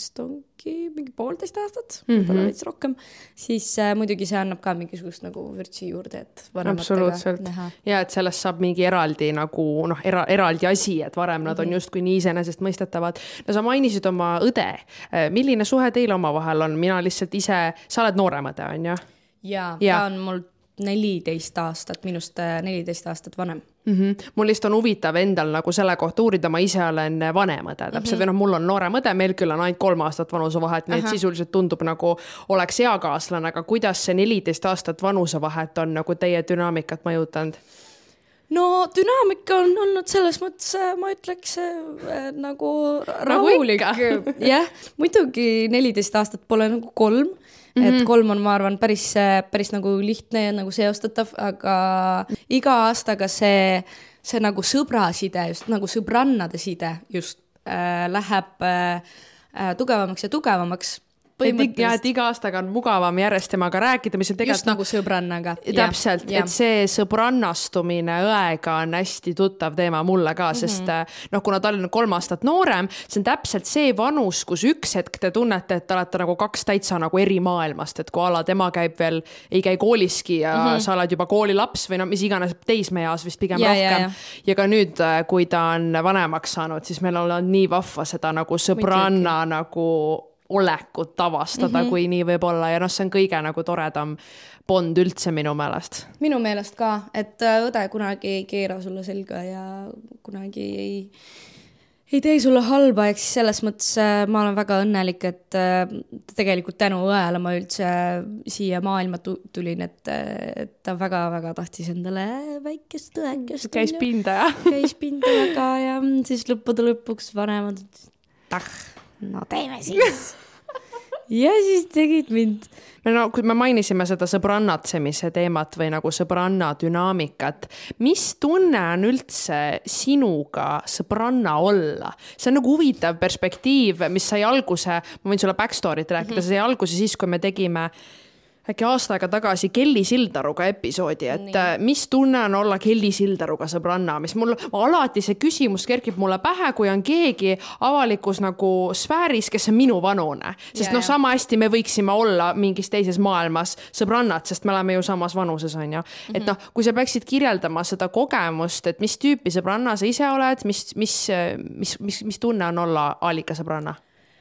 ongi mingi poolteist aastat, mm-hmm. võib-olla veits rohkem, siis äh, muidugi see annab ka mingisugust nagu vürtsi juurde, et absoluutselt. Näha. Ja et sellest saab mingi eraldi nagu noh, era, eraldi asi, et varem mm-hmm. nad on justkui nii iseenesest mõistetavad. No sa mainisid oma õde. Milline suhe teil omavahel on? Mina lihtsalt ise, sa oled noorem õde, on ju? Ja, ja, ta on mul neliteist aastat, minust neliteist aastat vanem. Mm-hmm. Mul lihtsalt on huvitav endal nagu selle kohta uurida, ma ise olen vanem õde, täpselt mm-hmm. või noh, mul on noorem õde, meil küll on ainult kolm aastat vanusevahet, nii et sisuliselt tundub nagu oleks eakaaslane, aga kuidas see neliteist aastat vanusevahet on nagu teie dünaamikat mõjutanud? No dünaamika on olnud selles mõttes, ma ütleks äh, nagu rahulik. Jah, muidugi neliteist aastat pole nagu kolm. Mm-hmm. Et kolm on, ma arvan, päris, päris nagu lihtne ja nagu seostatav, aga iga aastaga see, see nagu sõbraside, just nagu sõbrannade side just äh, läheb äh, tugevamaks ja tugevamaks. põhimõtteliselt. Ja et iga aastaga on mugavam järjest temaga rääkida, mis on tegelikult just nagu sõbrannaga. Täpselt, ja, ja. et see sõbrannastumine õega on hästi tuttav teema mulle ka, sest mm -hmm. noh, kuna ta oli kolm aastat noorem, see on täpselt see vanus, kus üks hetk te tunnete, et te olete nagu kaks täitsa nagu eri maailmast, et kui ala tema käib veel, ei käi kooliski ja mm -hmm. sa oled juba koolilaps või no mis iganes teismeeas vist pigem ja, rohkem. Ja, ja. ja ka nüüd, kui ta on vanemaks saanud, siis meil on nii vahva seda nagu sõbranna nagu olekut avastada mm, -hmm. kui nii võib olla ja noh, see on kõige nagu toredam bond üldse minu meelest. Minu meelest ka, et õde kunagi ei keera sulle selga ja kunagi ei, ei tee sulle halba, eks selles mõttes ma olen väga õnnelik, et tegelikult tänu õele ma üldse siia maailma tulin, et, et ta väga-väga tahtis endale väikest õekest. Käis pinda ja? Käis pinda väga ja siis lõppude lõpuks vanemad, tah, no teeme siis. Ja siis tegid mind. No, kui me mainisime seda sõbrannatsemise teemat või nagu sõbranna dünaamikat, mis tunne on üldse sinuga sõbranna olla? See on nagu huvitav perspektiiv, mis sai alguse, ma võin sulle backstory't rääkida, see sai alguse siis, kui me tegime äkki aasta aega tagasi Kelly Sildaruga episoodi, et nii. Mis tunne on olla Kelly Sildaruga sõbranna, mis mul alati see küsimus kerkib mulle pähe, kui on keegi avalikus nagu sfääris, kes on minu vanune, sest ja, noh, sama hästi me võiksime olla mingis teises maailmas sõbrannad, sest me oleme ju samas vanuses, on ju. Mm-hmm. Et noh, kui sa peaksid kirjeldama seda kogemust, et mis tüüpi sõbranna sa ise oled, mis, mis, mis, mis, mis tunne on olla Aalika sõbranna?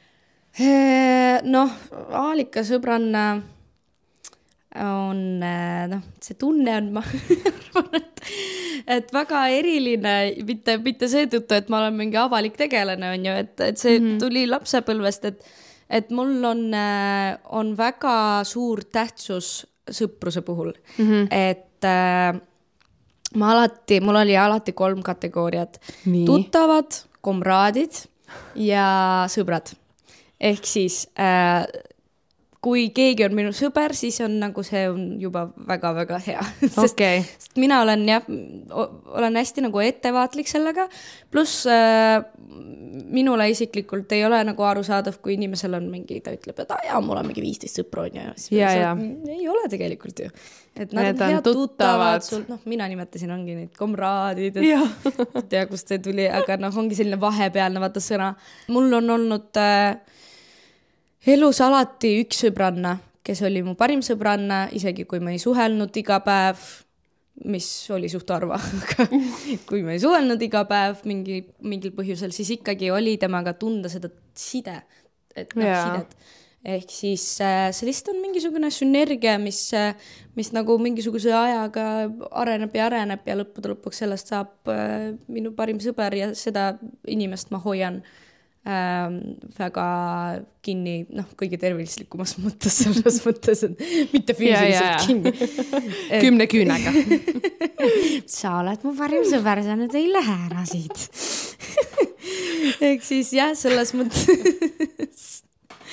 Noh, Aalika sõbranna on, noh, see tunne on, ma arvan, et, et väga eriline, mitte, mitte seetõttu, et ma olen mingi avalik tegelane, on ju, et, et see mm -hmm. tuli lapsepõlvest, et, et mul on, on väga suur tähtsus sõpruse puhul, mm -hmm. et äh, ma alati, mul oli alati kolm kategooriat, nii. Tuttavad, komraadid ja sõbrad. Ehk siis äh, kui keegi on minu sõber, siis on nagu see on juba väga-väga hea. Sest, okay. sest mina olen jah, olen hästi nagu ettevaatlik sellega, pluss äh, minule isiklikult ei ole nagu arusaadav, kui inimesel on mingi, ta ütleb, et jaa, mul on mingi viisteist sõpru on ja, ja, ja. ei ole tegelikult ju. Et nad need on head tuttavad, sul, noh, mina nimetasin, ongi neid komraadid, et ja. tea, kust see tuli, aga noh, ongi selline vahepealne vaata sõna. Mul on olnud äh, elus alati üks sõbranna, kes oli mu parim sõbranna, isegi kui ma ei suhelnud iga päev, mis oli suht arva, aga kui ma ei suhelnud iga päev mingi, mingil põhjusel, siis ikkagi oli temaga tunda seda side, et noh, yeah. sidet. Ehk siis äh, see lihtsalt on mingisugune sünergia, mis, mis nagu mingisuguse ajaga areneb ja areneb ja lõppude lõpuks sellest saab äh, minu parim sõber ja seda inimest ma hoian Ähm, väga kinni, noh, kõige tervislikumas mõttes selles mõttes, et mitte füüsiliselt ja, ja, ja. kinni. Kümne küünega. Sa oled mu parim sõber, sa nüüd ei lähe ära siit. Ehk siis jah, selles mõttes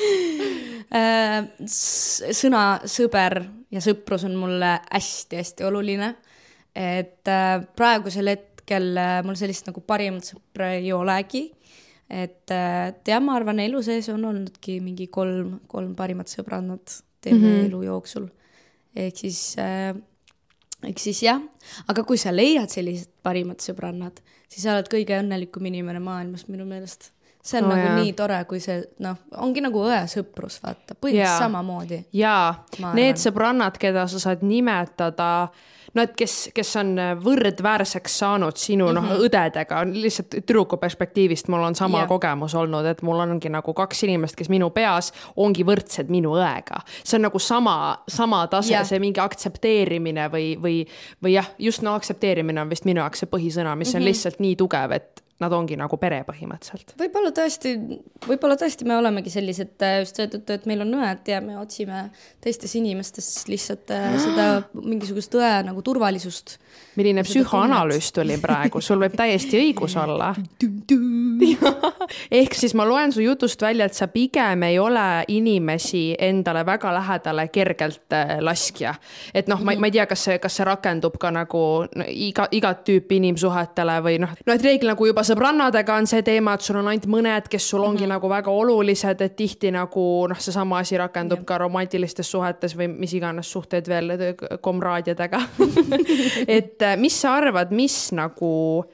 sõna sõber ja sõprus on mulle hästi-hästi oluline, et praegusel hetkel mul sellist nagu parimat sõpra ei olegi. Et ja ma arvan, elu sees on olnudki mingi kolm, kolm parimat sõbrannat terve mm -hmm. elu jooksul. Ehk siis, äh, ehk siis jah, aga kui sa leiad sellised parimad sõbrannad, siis sa oled kõige õnnelikum inimene maailmas minu meelest. See on oh, nagu jah. Nii tore, kui see, noh, ongi nagu õe sõprus, vaata, põhimõtteliselt samamoodi. Jaa, need sõbrannad, keda sa saad nimetada, no et kes, kes on võrdväärseks saanud sinu mm -hmm. noh, õdedega, lihtsalt tüdruku perspektiivist mul on sama yeah. kogemus olnud, et mul ongi nagu kaks inimest, kes minu peas ongi võrdsed minu õega. See on nagu sama, sama tase yeah., see mingi aktsepteerimine või, või, või jah, just no aktsepteerimine on vist minu jaoks see põhisõna, mis mm -hmm. on lihtsalt nii tugev, et nad ongi nagu pere põhimõtteliselt. Võib-olla tõesti, võib-olla tõesti me olemegi sellised just seetõttu, et meil on õed ja me otsime teistes inimestes lihtsalt seda mingisugust õe nagu turvalisust. Milline psühhoanalüüs tuli praegu, sul võib täiesti õigus olla. Ehk siis ma loen su jutust välja, et sa pigem ei ole inimesi endale väga lähedale kergelt laskja. Et noh, ma, ma ei tea, kas see, kas see rakendub ka nagu no, iga, igat tüüpi inimsuhetele või noh, no et reegel nagu juba sõbrannadega on see teema, et sul on ainult mõned, kes sul ongi mm-hmm. nagu väga olulised, et tihti nagu noh, see sama asi rakendub ja. ka romantilistes suhetes või mis iganes suhteid veel komraadidega. et mis sa arvad, mis nagu,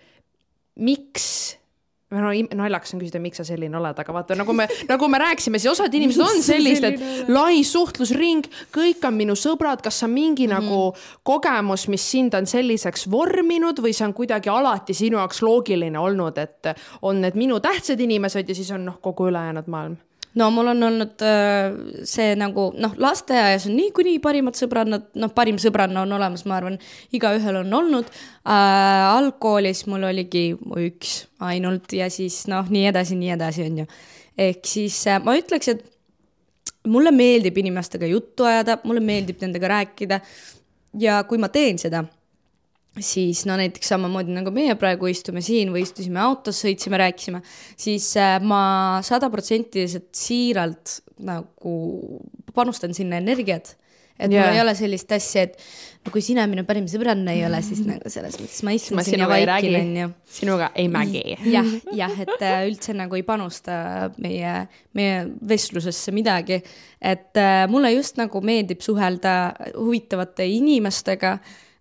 miks no naljaks on küsida, miks sa selline oled, aga vaata, nagu me, nagu me rääkisime, siis osad inimesed on sellist, et lai suhtlusring, kõik on minu sõbrad, kas on mingi mm-hmm. nagu kogemus, mis sind on selliseks vorminud või see on kuidagi alati sinu jaoks loogiline olnud, et on need minu tähtsad inimesed ja siis on noh, kogu ülejäänud maailm? No mul on olnud äh, see nagu, noh, lasteaias on nii kuni parimad sõbrannad, noh, parim sõbranna on olemas, ma arvan, iga ühel on olnud. Äh, algkoolis mul oligi üks ainult ja siis noh, nii edasi, nii edasi on ju. Ehk siis äh, ma ütleks, et mulle meeldib inimestega juttu ajada, mulle meeldib nendega rääkida ja kui ma teen seda, siis no näiteks samamoodi nagu meie praegu istume siin või istusime autos, sõitsime, rääkisime, siis ma sada protsentiselt siiralt nagu panustan sinna energiat, et yeah. mul ei ole sellist asja, et no, kui sina minu parim sõbranna ei ole, siis nagu selles mõttes ma istun ma sinna vaikilen ja sinuga ei mägi. jah, jah, et üldse nagu ei panusta meie, meie vestlusesse midagi, et mulle just nagu meeldib suhelda huvitavate inimestega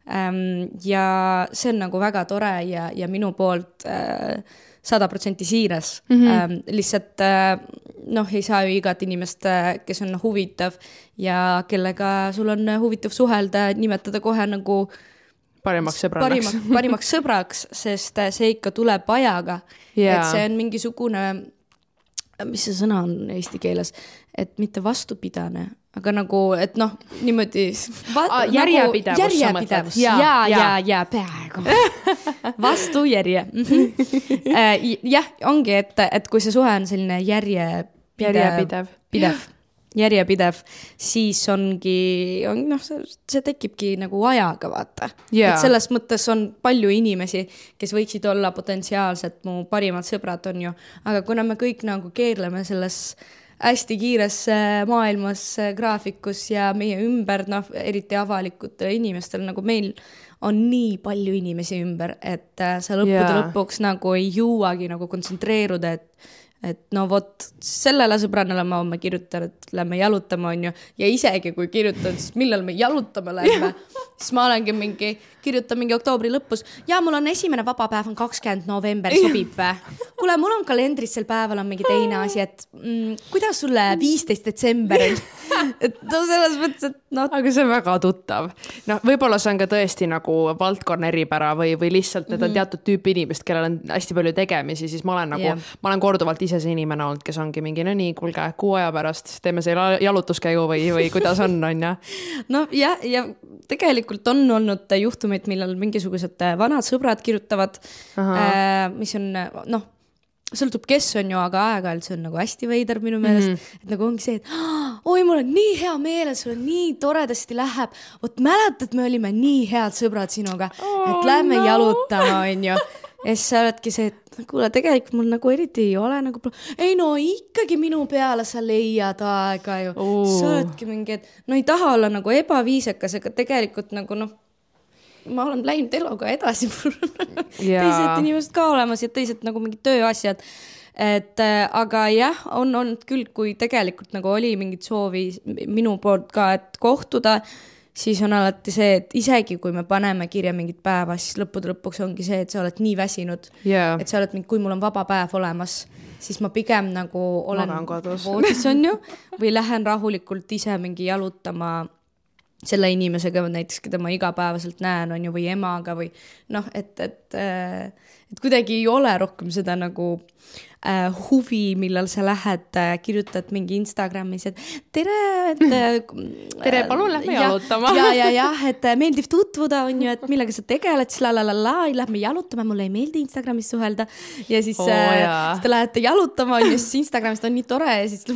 ja see on nagu väga tore ja, ja minu poolt sada protsenti siiras. Mm-hmm. Lihtsalt noh, ei saa ju igat inimest, kes on huvitav ja kellega sul on huvitav suhelda, nimetada kohe nagu parimaks sõbrannaks. Parimaks, parimaks sõbraks, sest see ikka tuleb ajaga. Yeah. Et see on mingisugune, mis see sõna on eesti keeles, et mitte vastupidane, aga nagu, et noh, niimoodi va- ah, järjepidevus, nagu, järjepidevus. Ja, ja, ja, ja peaaegu. Vastu järje. Mm-hmm. Jah, ongi, et, et kui see suhe on selline järjepidev, järjepidev. Pidev, järjepidev, siis ongi, on, noh, see, see tekibki nagu ajaga, vaata. Yeah. Et selles mõttes on palju inimesi, kes võiksid olla potentsiaalselt mu parimad sõbrad on ju, aga kuna me kõik nagu keerleme selles hästi kiires maailmas graafikus ja meie ümber, noh, eriti avalikutele inimestele, nagu meil on nii palju inimesi ümber, et sa lõppude yeah. lõpuks nagu ei jõuagi nagu kontsentreeruda, et et no vot, sellele sõbrannale ma homme kirjutan, et lähme jalutama, on ju, ja isegi kui kirjutan, siis millal me jalutama lähme, siis ma olengi mingi, kirjutan mingi oktoobri lõpus, ja mul on esimene vaba päev on kakskümmend november, sobib vä? Kuule, mul on kalendris sel päeval on mingi teine asi, et mm, kuidas sulle viisteist detsember on? Et no selles mõttes, et no. Aga see on väga tuttav. No võib-olla see on ka tõesti nagu valdkonna eripära või, või lihtsalt need on teatud tüüpi inimest, kellel on hästi palju tegemisi, siis ma olen nagu, yeah. ma olen korduvalt ise see inimene olnud, kes ongi mingi, no nii, kuulge, kuu aja pärast teeme selle jalutuskäigu või, või kuidas on, on ja? No ja, ja tegelikult on olnud juhtumid, millal mingisugused vanad sõbrad kirjutavad, äh, mis on, noh, sõltub kes on ju, aga aeg-ajalt see on nagu hästi veider minu meelest, mm-hmm. et nagu ongi see, et oi, mul on nii hea meel, et sul on nii toredasti läheb, vot mäletad, me olime nii head sõbrad sinuga, oh, et lähme no. jalutama, on ju. Ja siis sa oledki see, et kuule, tegelikult mul nagu eriti ei ole nagu, ei no ikkagi minu peale sa leiad aega ju, uh. sa oledki mingi, et no ei taha olla nagu ebaviisakas, aga tegelikult nagu noh, ma olen läinud eluga edasi, ja. teised inimesed ka olemas ja teised nagu mingi tööasjad, et äh, aga jah, on olnud küll, kui tegelikult nagu oli mingid soovi minu poolt ka, et kohtuda, siis on alati see, et isegi kui me paneme kirja mingit päeva, siis lõppude lõpuks ongi see, et sa oled nii väsinud, yeah. et sa oled mingi, kui mul on vaba päev olemas, siis ma pigem nagu olen voodis on ju, või lähen rahulikult ise mingi jalutama selle inimesega näiteks, keda ma igapäevaselt näen, on ju, või emaga või noh, et, et, et kuidagi ei ole rohkem seda nagu äh, huvi, millal sa lähed, äh, kirjutad mingi Instagramis, et tere, et äh, tere, palun lähme ja, jalutama. Ja, ja, ja, et meeldiv tutvuda, on ju, et millega sa tegeled, siis la, la, la, la, lähme jalutama, mulle ei meeldi Instagramis suhelda ja siis, oh, äh, siis te lähete jalutama, on ju, siis Instagramist on nii tore ja siis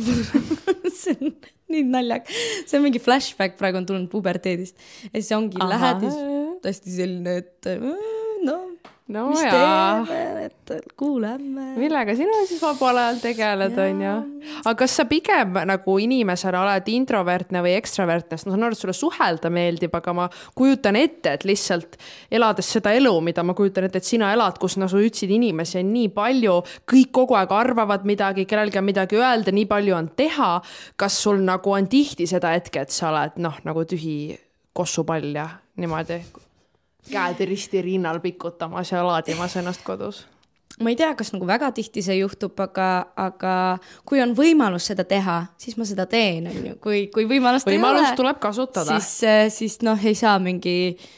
see on nii naljak. See on mingi flashback, praegu on tulnud puberteedist. Ja siis ongi Aha. lähed ja tõesti selline, et no, no mis jaa. teeme, et kuuleme. Millega sina siis vabal ajal tegeled, on ju? Aga kas sa pigem nagu inimesena oled introvertne või ekstravertne? No saan aru, et sulle suhelda meeldib, aga ma kujutan ette, et lihtsalt elades seda elu, mida ma kujutan ette, et sina elad, kus nagu ütlesid inimesi on nii palju, kõik kogu aeg arvavad midagi, kellelgi on midagi öelda, nii palju on teha. Kas sul nagu on tihti seda hetke, et sa oled noh, nagu tühi kossupall ja niimoodi käed risti rinnal pikutamas ja laadimas ennast kodus? Ma ei tea, kas nagu väga tihti see juhtub, aga, aga kui on võimalus seda teha, siis ma seda teen. Kui, kui võimalust, võimalust ei ole, tuleb kasutada. Siis, siis noh, ei saa mingi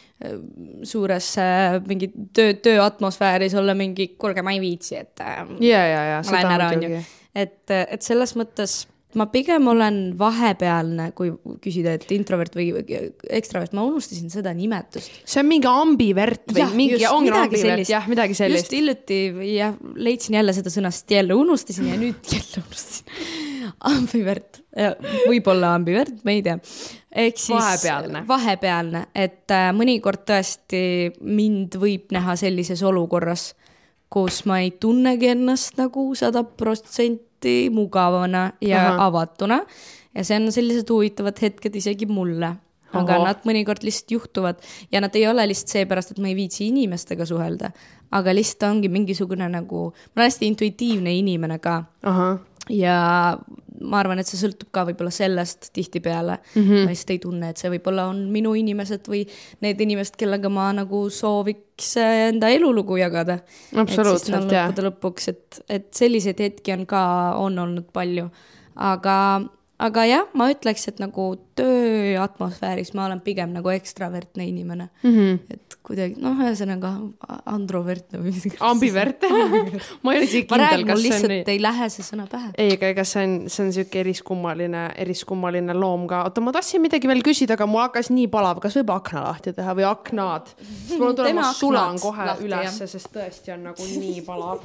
suures mingi töö, tööatmosfääris olla mingi kuulge, ma ei viitsi, et ja, ja, ja, ma lähen ära, on ju. Et, et selles mõttes ma pigem olen vahepealne, kui küsida, et introvert või ekstravert, ma unustasin seda nimetust. See on mingi ambivert või ja, mingi just, ongi midagi ambivert, sellist. jah, midagi sellist. Just hiljuti ja leidsin jälle seda sõnast, jälle unustasin ja nüüd jälle unustasin. Ambivert, võib-olla ambivert, ma ei tea. Ehk siis vahepealne. Vahepealne, et mõnikord tõesti mind võib näha sellises olukorras, kus ma ei tunnegi ennast nagu sada protsenti mugavana ja Aha. avatuna ja see on sellised huvitavad hetked isegi mulle, aga Aha. nad mõnikord lihtsalt juhtuvad ja nad ei ole lihtsalt seepärast, et ma ei viitsi inimestega suhelda, aga lihtsalt ongi mingisugune nagu, ma olen hästi intuitiivne inimene ka Aha. ja ma arvan, et see sõltub ka võib-olla sellest tihtipeale, mm-hmm. ma lihtsalt ei tunne, et see võib-olla on minu inimesed või need inimesed, kellega ma nagu sooviks enda elulugu jagada. Absoluutselt, jah. Lõpuks, et, et selliseid hetki on ka, on olnud palju, aga, aga jah, ma ütleks, et nagu tööatmosfääris ma olen pigem nagu ekstravertne inimene, mm-hmm. et kuidagi, noh, ühesõnaga androvertne või midagi. Ambivert. ma ei ole isegi kindel, ma räägin, mul lihtsalt on... ei lähe see sõna pähe. Ei, aga ega see on, see on siuke eriskummaline, eriskummaline loom ka. Oota, ma tahtsin midagi veel küsida, aga mul hakkas nii palav, kas võib akna lahti teha või aknaad? Sest mul tuleb, ma sulan kohe lahti, ülesse, jah. Sest tõesti on nagu nii palav.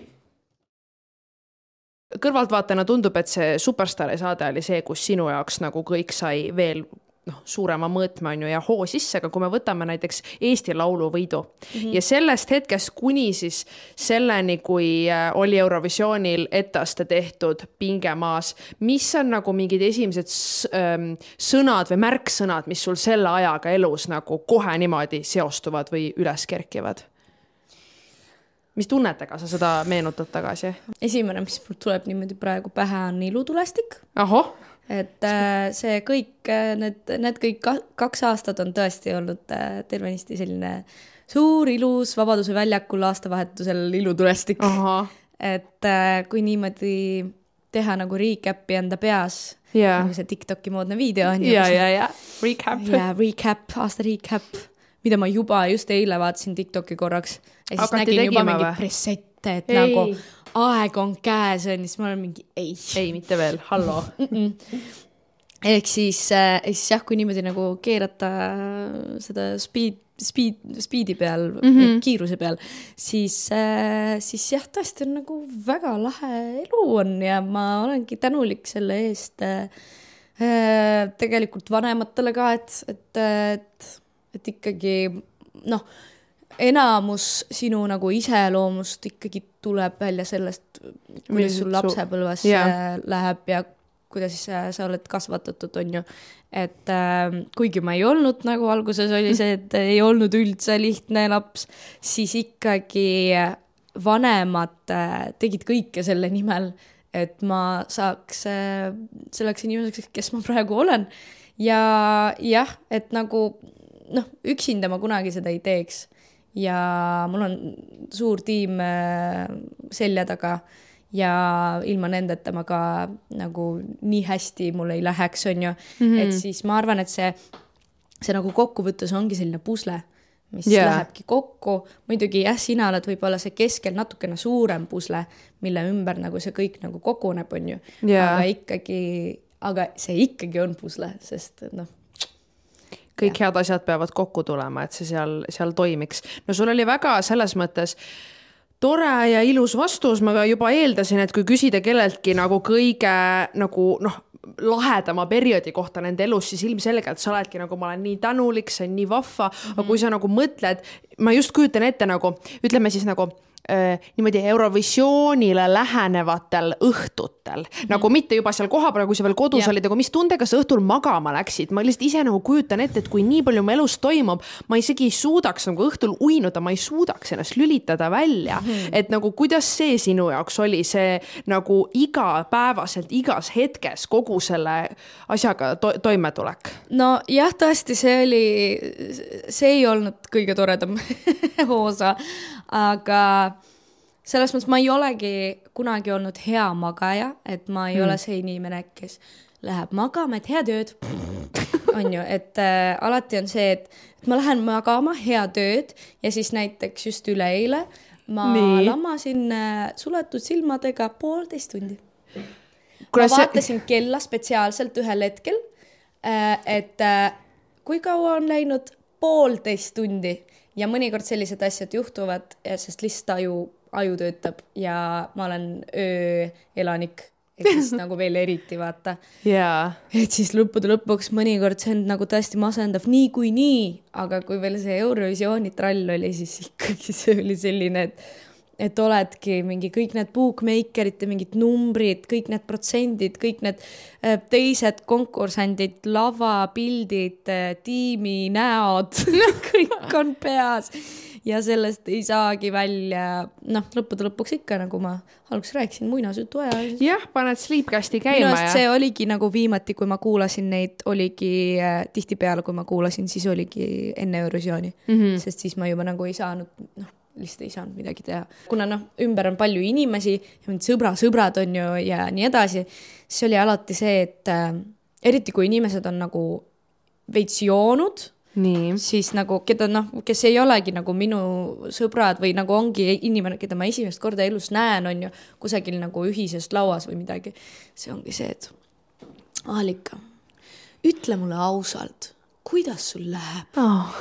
Kõrvaltvaatena tundub, et see Superstaari saade oli see, kus sinu jaoks nagu kõik sai veel noh, suurema mõõtme on ju ja hoo sisse, aga kui me võtame näiteks Eesti Laulu võidu mm-hmm. ja sellest hetkest kuni siis selleni, kui oli Eurovisioonil etteaste tehtud Pingemaas, mis on nagu mingid esimesed sõnad või märksõnad, mis sul selle ajaga elus nagu kohe niimoodi seostuvad või üles kerkivad? Mis tunnetega sa seda meenutad tagasi? Esimene, mis mul tuleb niimoodi praegu pähe, on ilutulestik. Ahoh. Et see kõik, need, need kõik kaks aastat on tõesti olnud tervenisti selline suur ilus Vabaduse väljakul aastavahetusel ilutulestik. Aha. Et kui niimoodi teha nagu recap'i enda peas, yeah. nagu see TikToki moodne video on. Ja, ja, ja, recap. Ja, recap, aasta recap, mida ma juba just eile vaatasin TikToki korraks. Ja siis Hakati nägin juba mingi presette, et ei. Nagu aeg on käes, on, siis ma olen mingi ei. Ei, mitte veel, hallo. Ehk siis, eh, siis jah, kui niimoodi nagu keerata seda speed, speed, speedi peal, mm-hmm. kiiruse peal, siis, eh, siis jah, tõesti on nagu väga lahe elu on ja ma olengi tänulik selle eest eh, tegelikult vanematele ka, et, et, et, et ikkagi noh, enamus sinu nagu iseloomust ikkagi tuleb välja sellest, kuidas sul lapsepõlves yeah. läheb ja kuidas sa, sa oled kasvatatud, on ju. Et äh, kuigi ma ei olnud, nagu alguses oli see, et ei olnud üldse lihtne laps, siis ikkagi vanemad tegid kõike selle nimel, et ma saaks selleks inimeseks, kes ma praegu olen. Ja jah, et nagu noh, üksinda ma kunagi seda ei teeks. Ja mul on suur tiim selja taga ja ilma nendeta ma ka nagu nii hästi mul ei läheks, on ju. Mm-hmm. Et siis ma arvan, et see, see nagu kokkuvõttes ongi selline pusle, mis yeah. lähebki kokku. Muidugi jah, sina oled võib-olla see keskel natukene suurem pusle, mille ümber nagu see kõik nagu koguneb, on ju. Yeah. Aga ikkagi, aga see ikkagi on pusle, sest noh, kõik head asjad peavad kokku tulema, et see seal, seal toimiks. No sul oli väga selles mõttes tore ja ilus vastus, ma juba eeldasin, et kui küsida kelleltki nagu kõige nagu noh, lahedama perioodi kohta nende elus, siis ilmselgelt sa oledki nagu ma olen nii tänulik, see on nii vahva, mm-hmm. aga kui sa nagu mõtled ma just kujutan ette nagu, ütleme siis nagu äh, niimoodi Eurovisioonile lähenevatel õhtutel. Mm-hmm. Nagu mitte juba seal koha peal, kui sa veel kodus yeah. olid, aga mis tundega sa õhtul magama läksid? Ma lihtsalt ise nagu kujutan ette, et kui nii palju mu elus toimub, ma isegi ei suudaks nagu õhtul uinuda, ma ei suudaks ennast lülitada välja. Mm-hmm. Et nagu kuidas see sinu jaoks oli, see nagu igapäevaselt, igas hetkes kogu selle asjaga to toimetulek? No jah, tõesti, see oli, see ei olnud kõige toredam osa, aga selles mõttes ma ei olegi kunagi olnud hea magaja, et ma ei mm. ole see inimene, kes läheb magama, et head ööd on ju, et äh, alati on see, et, et ma lähen magama head ööd ja siis näiteks just üleeile ma Nii. lamasin äh, suletud silmadega poolteist tundi. Kule ma vaatasin see... kella spetsiaalselt ühel hetkel, äh, et äh, kui kaua on läinud poolteist tundi ja mõnikord sellised asjad juhtuvad, sest lihtsalt aju, aju töötab ja ma olen ööelanik, et siis nagu veel eriti vaata. Yeah. Et siis lõppude lõpuks mõnikord see on nagu tõesti masendav nii kui nii, aga kui veel see Eurovisiooni trall oli, siis ikkagi see oli selline, et et oledki mingi kõik need bookmakerite mingid numbrid, kõik need protsendid, kõik need teised konkursandid, lava, pildid, tiimi, näod, kõik on peas ja sellest ei saagi välja, noh, lõppude lõpuks ikka, nagu ma alguses rääkisin, muinasjutu aja. Jah, paned Sleepcasti käima. Minu ja... see oligi nagu viimati, kui ma kuulasin neid, oligi äh, tihtipeale, kui ma kuulasin, siis oligi enne Eurovisiooni, mm-hmm. sest siis ma juba nagu ei saanud, noh, lihtsalt ei saanud midagi teha. Kuna noh, ümber on palju inimesi, sõbra, sõbrad on ju ja nii edasi, siis oli alati see, et äh, eriti kui inimesed on nagu veits joonud, nii. Siis nagu, keda noh, kes ei olegi nagu minu sõbrad või nagu ongi inimene, keda ma esimest korda elus näen, on ju kusagil nagu ühisest lauas või midagi. See ongi see, et Aalika, ütle mulle ausalt, kuidas sul läheb? Oh.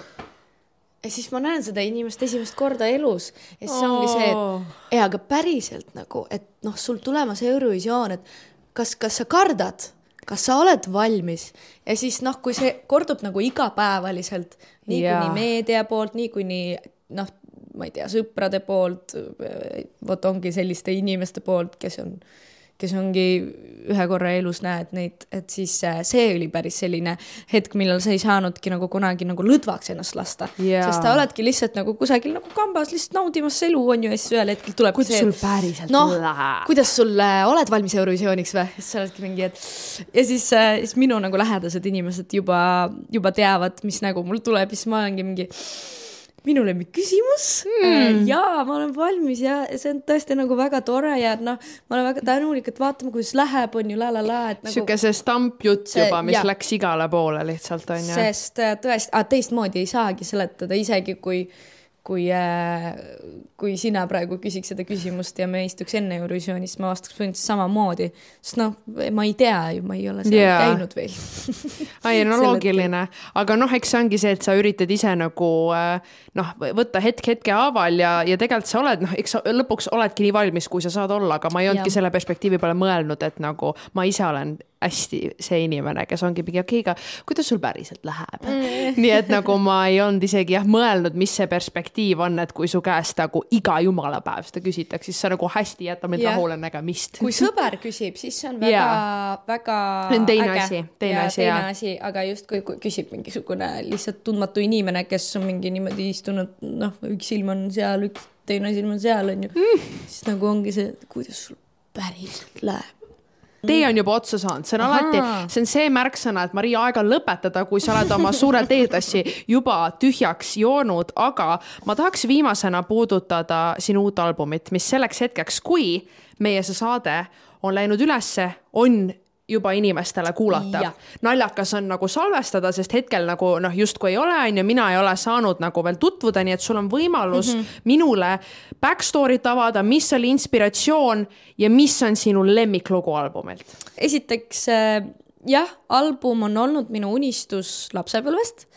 Ja siis ma näen seda inimest esimest korda elus ja siis ongi see, et ei, aga päriselt nagu, et noh, sul tulemas Eurovisioon, et kas, kas sa kardad, kas sa oled valmis ja siis noh, kui see kordub nagu igapäevaliselt nii yeah. kuni meedia poolt, nii kuni noh, ma ei tea, sõprade poolt, vot ongi selliste inimeste poolt, kes on kes ongi ühe korra elus näed neid, et siis see oli päris selline hetk, millal sa ei saanudki nagu kunagi nagu lõdvaks ennast lasta. Yeah. Sest ta oledki lihtsalt nagu kusagil nagu kambas lihtsalt naudimas elu on ju ja siis ühel hetkel tuleb kuidas see, sul päriselt no, läheb? Kuidas sul äh, oled valmis Eurovisiooniks või? Siis sa oledki mingi, et ja siis, äh, siis minu nagu lähedased inimesed juba, juba teavad, mis nägu mul tuleb ja siis ma olengi mingi minul on küsimus mm. ja ma olen valmis ja see on tõesti nagu väga tore ja no, ma olen väga tänulik, et vaatame, kuidas läheb, on ju la la la. Nagu, Süke see stampjutt see, juba, mis ja. läks igale poole lihtsalt on ju. Sest tõesti, teistmoodi ei saagi seletada isegi kui kui, äh, kui sina praegu küsiks seda küsimust ja me istuks enne Eurovisioonist, ma vastaks põhimõtteliselt samamoodi, sest noh, ma ei tea ju, ma ei ole seal yeah. käinud veel. Ai, no loogiline, aga noh, eks see ongi see, et sa üritad ise nagu noh, võtta hetk hetke haaval ja, ja tegelikult sa oled, noh, eks lõpuks oledki nii valmis, kui sa saad olla, aga ma ei olnudki selle perspektiivi peale mõelnud, et nagu ma ise olen hästi see inimene, kes ongi mingi okei, aga kuidas sul päriselt läheb? Mm. Nii et nagu ma ei olnud isegi jah mõelnud, mis see perspektiiv on, et kui su käest nagu iga jumala päev seda küsitakse, siis sa nagu hästi jätta meid yeah. rahule nägemist. Kui sõber küsib, siis see on väga, yeah. väga teine äge. Asi, teine ja asi, teine asi, aga just kui, kui küsib mingisugune lihtsalt tundmatu inimene, kes on mingi niimoodi istunud, noh, üks silm on seal, üks teine silm on seal, on ju. Mm. Siis nagu ongi see, kuidas sul päriselt läheb. Tee on juba otsa saanud, see on Aha. alati, see on see märksõna, et Maria aega lõpetada, kui sa oled oma suure teetassi juba tühjaks joonud, aga ma tahaks viimasena puudutada sinu uut albumit, mis selleks hetkeks, kui meie see saade on läinud ülesse, on juba inimestele kuulatav. Naljakas on nagu salvestada, sest hetkel nagu noh, just kui ei ole, on ja mina ei ole saanud nagu veel tutvuda, nii et sul on võimalus mm-hmm. minule backstory't avada, mis oli inspiratsioon ja mis on sinu lemmiklugu albumilt? Esiteks, jah, album on olnud minu unistus lapsepõlvest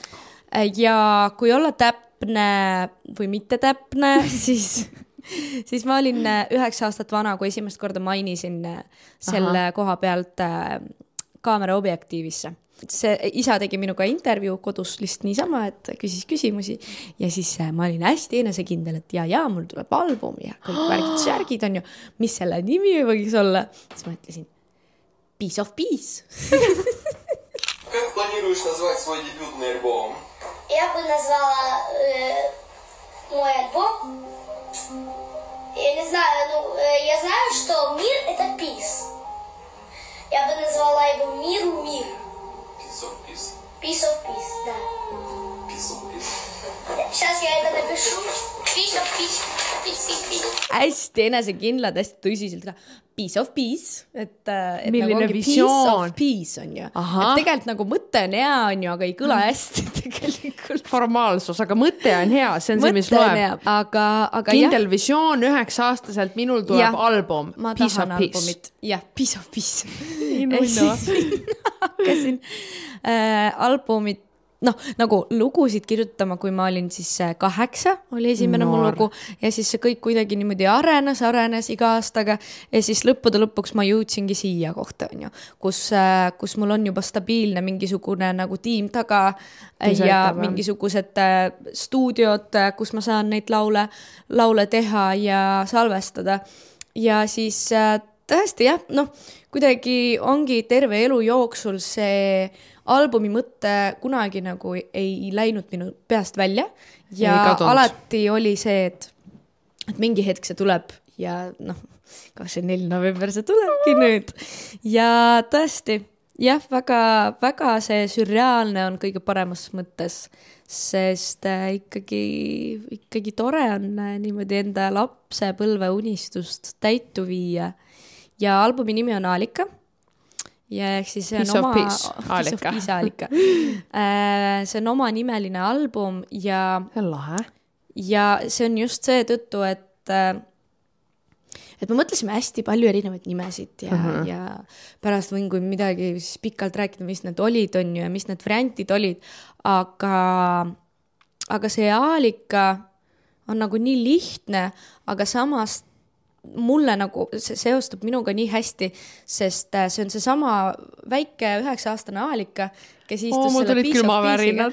ja kui olla täpne või mitte täpne, siis... siis ma olin üheksa aastat vana, kui esimest korda mainisin selle Aha. koha pealt kaamera objektiivisse. see isa tegi minuga intervjuu kodus lihtsalt niisama, et küsis küsimusi ja siis ma olin hästi enesekindel, et ja, ja mul tuleb album ja kõik värgid särgid on ju, mis selle nimi võiks olla. Siis ma ütlesin Piece of Peace. Как планируешь назвать свой дебютный альбом? Я бы назвала э, мой альбом. Я не знаю, ну, э, я знаю, что мир — это peace. Я бы назвала его Миру мир. Piece of Peace. Piece of peace, да. Piece of Peace. Сейчас я это напишу. Piece of peace. Peace, peace, peace. Hästi enesekindlad, hästi tõsiselt ka. Piece of Peace, et, et milline nagu ongi visioon. Piece of Peace on ju. Et tegelikult nagu mõte on hea on ju, aga ei kõla hästi tegelikult. Formaalsus, aga mõte on hea, see on see, mis loeb. Aga, aga kindel jah. Visioon, üheksa aastaselt minul tuleb ja, album. Ma Piece tahan of Peace. albumit. Jah, Piece of Peace. Inu, inu. Hakkasin äh, albumit noh, nagu lugusid kirjutama, kui ma olin siis kaheksa, oli esimene Noor. Mu lugu ja siis see kõik kuidagi niimoodi arenes, arenes iga aastaga ja siis lõppude lõpuks ma jõudsingi siia kohta, on ju, kus, kus mul on juba stabiilne mingisugune nagu tiim taga Kus ja ette, mingisugused stuudiod, kus ma saan neid laule, laule teha ja salvestada ja siis tõesti jah, noh, kuidagi ongi terve elu jooksul see albumi mõte kunagi nagu ei läinud minu peast välja ja alati oli see, et, et mingi hetk see tuleb ja noh, kakskümmend neli november see tulebki nüüd ja tõesti, jah, väga, väga see sürreaalne on kõige paremas mõttes, sest äh, ikkagi, ikkagi tore on äh, niimoodi enda lapsepõlve unistust täitu viia ja albumi nimi on Aalika. Ja ehk siis see on Piece oma, of Peace, Aalika. Piece Aalika. See on oma nimeline album ja, Lahe. ja see on just see tõttu, et, et me mõtlesime hästi palju erinevaid nimesid ja, uh-huh. ja pärast võin, kui midagi siis pikalt rääkida, mis need olid, on ju, ja mis need variantid olid, aga, aga see Aalika on nagu nii lihtne, aga samas mulle nagu see seostub minuga nii hästi, sest see on see sama väike üheksa aastane Aalika, kes istus oh, selle Piece of Peace'iga.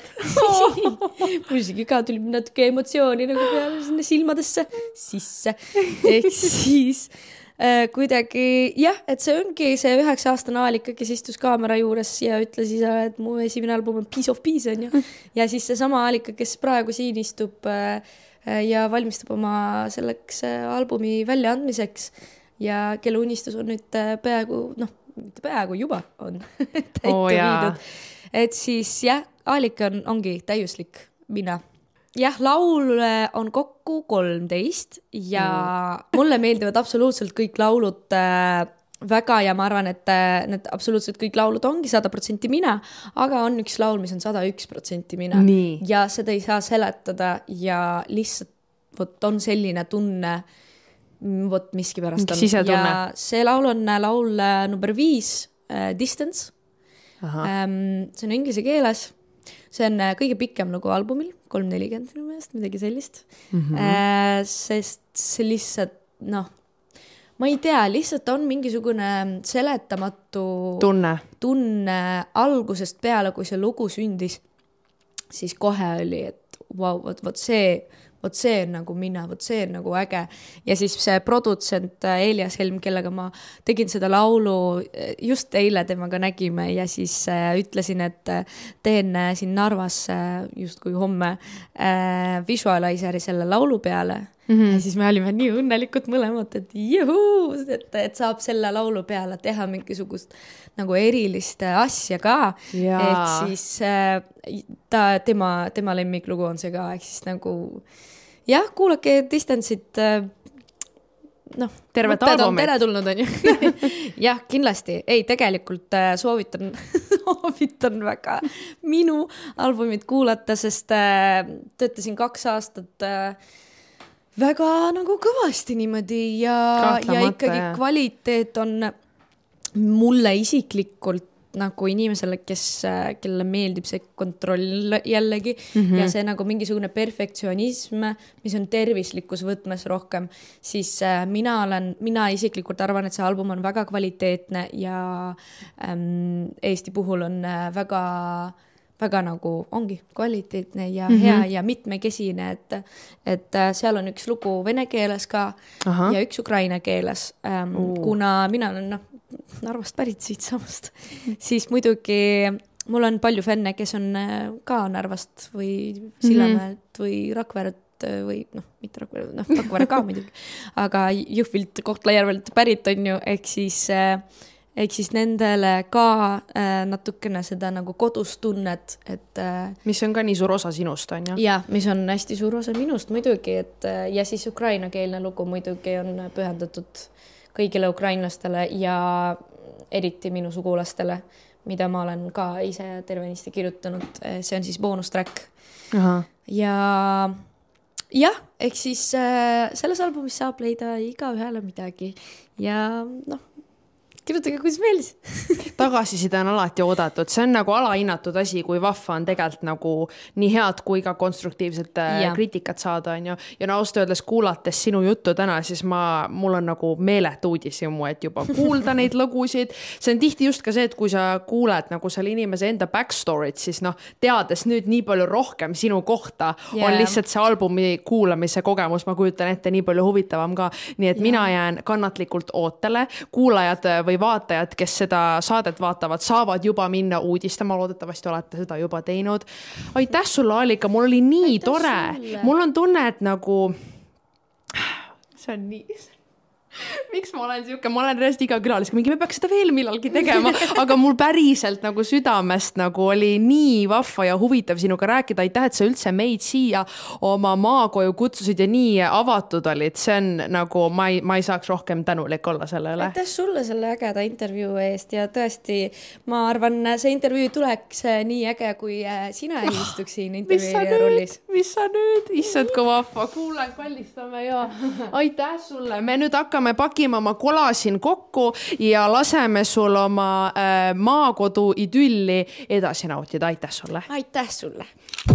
Mul isegi ka tuli natuke emotsiooni nagu peale sinna silmadesse sisse. Ehk siis äh, kuidagi jah, et see ongi see üheksa aastane Aalika, kes istus kaamera juures ja ütles isa, et mu esimene album on Piece of Peace on ju. Ja siis see sama Aalika, kes praegu siin istub äh, ja valmistab oma selleks albumi väljaandmiseks ja kelle unistus on nüüd peaaegu, noh, mitte peaaegu juba on täitu oh, viidud. Et siis jah, Aalika on, ongi täiuslik mina. Jah, laule on kokku kolmteist ja mm. mulle meeldivad absoluutselt kõik laulud äh, väga ja ma arvan, et need absoluutselt kõik laulud ongi sada protsenti mina, aga on üks laul, mis on sada üks protsenti mina. Nii. Ja seda ei saa seletada ja lihtsalt võt, on selline tunne, võt miski pärast on. Ja see laul on laul number viis, uh, Distance. Um, see on inglise keeles. See on kõige pikem lugu albumil, kolm nelikümmend minu meelest, midagi sellist. Mm-hmm. Uh, sest see lihtsalt, noh, ma ei tea, lihtsalt on mingisugune seletamatu tunne, tunne algusest peale, kui see lugu sündis, siis kohe oli, et vau, vot, vot see, vot see on nagu mina, vot see on nagu äge. Ja siis see produtsent Elias Helm, kellega ma tegin seda laulu, just eile temaga nägime ja siis ütlesin, et teen siin Narvas just kui homme visualiseri selle laulu peale. Mm-hmm. Ja siis me olime nii õnnelikud mõlemad, et juhuu, et, et saab selle laulu peale teha mingisugust nagu erilist asja ka. Ja. Et siis ta, tema, tema lemmiklugu on see ka, ehk siis nagu jah, kuulake Distance'it, noh, tervet albumit. Tere tulnud on ju. Jah, kindlasti. Ei, tegelikult soovitan, soovitan väga minu albumit kuulata, sest töötasin kaks aastat väga nagu kõvasti niimoodi ja, ja ikkagi jah. Kvaliteet on mulle isiklikult nagu inimesele, kes, kellele meeldib see kontroll jällegi mm -hmm. ja see nagu mingisugune perfektsionism, mis on tervislikus võtmes rohkem, siis mina olen, mina isiklikult arvan, et see album on väga kvaliteetne ja ähm, Eesti puhul on väga väga nagu ongi kvaliteetne ja mm -hmm. hea ja mitmekesine, et, et seal on üks lugu vene keeles ka Aha. ja üks ukraina keeles. Ähm, uh. Kuna mina olen noh, Narvast pärit siit samast, siis muidugi mul on palju fänne, kes on ka Narvast või Sillamäelt mm -hmm. või Rakveret või noh, mitte Rakvere, noh Rakvere ka muidugi, aga Jõhvilt, Kohtla-Järvelt pärit on ju, ehk siis äh, ehk siis nendele ka äh, natukene seda nagu kodustunnet, et äh, mis on ka nii suur osa sinust, on ju? Jah, mis on hästi suur osa minust muidugi, et äh, ja siis ukrainakeelne lugu muidugi on pühendatud kõigile ukrainlastele ja eriti minu sugulastele, mida ma olen ka ise tervenisti kirjutanud. See on siis boonustrack. Aha. Ja jah, ehk siis äh, selles albumis saab leida iga ühele midagi ja noh, kirjutage, kuidas meeldis. Tagasiside on alati oodatud, see on nagu alahinnatud asi, kui vahva on tegelikult nagu nii head kui ka konstruktiivselt ja. kriitikat saada, on ju. Ja no ausalt öeldes kuulates sinu juttu täna, siis ma, mul on nagu meeletu uudishimu, et juba kuulda neid lugusid. See on tihti just ka see, et kui sa kuuled nagu selle inimese enda backstory't, siis noh, teades nüüd nii palju rohkem sinu kohta, yeah. on lihtsalt see albumi kuulamise kogemus, ma kujutan ette, nii palju huvitavam ka. Nii et yeah. mina jään kannatlikult ootele, kuulajad või vaatajad, kes seda saadet vaatavad, saavad juba minna uudistama, loodetavasti olete seda juba teinud. Aitäh sulle, Aalika, mul oli nii Aitäh tore. Sulle. Mul on tunne, et nagu see on nii... Miks ma olen siuke, ma olen reast iga külalisega, mingi me peaks seda veel millalgi tegema, aga mul päriselt nagu südamest nagu oli nii vahva ja huvitav sinuga rääkida. Aitäh, et sa üldse meid siia oma maakoju kutsusid ja nii avatud olid. See on nagu, ma ei, ma ei saaks rohkem tänulik olla selle üle. Aitäh sulle selle ägeda intervjuu eest ja tõesti, ma arvan, see intervjuu tuleks nii äge, kui sina helistuks siin intervjuuri rollis. Mis sa nüüd? Issand, kui vahva. Kuule, kallistame ja aitäh sulle. Me nüüd hakkame me pakime oma kola siin kokku ja laseme sul oma äh, maakodu idülli edasi nautida. Aitäh sulle. Aitäh sulle.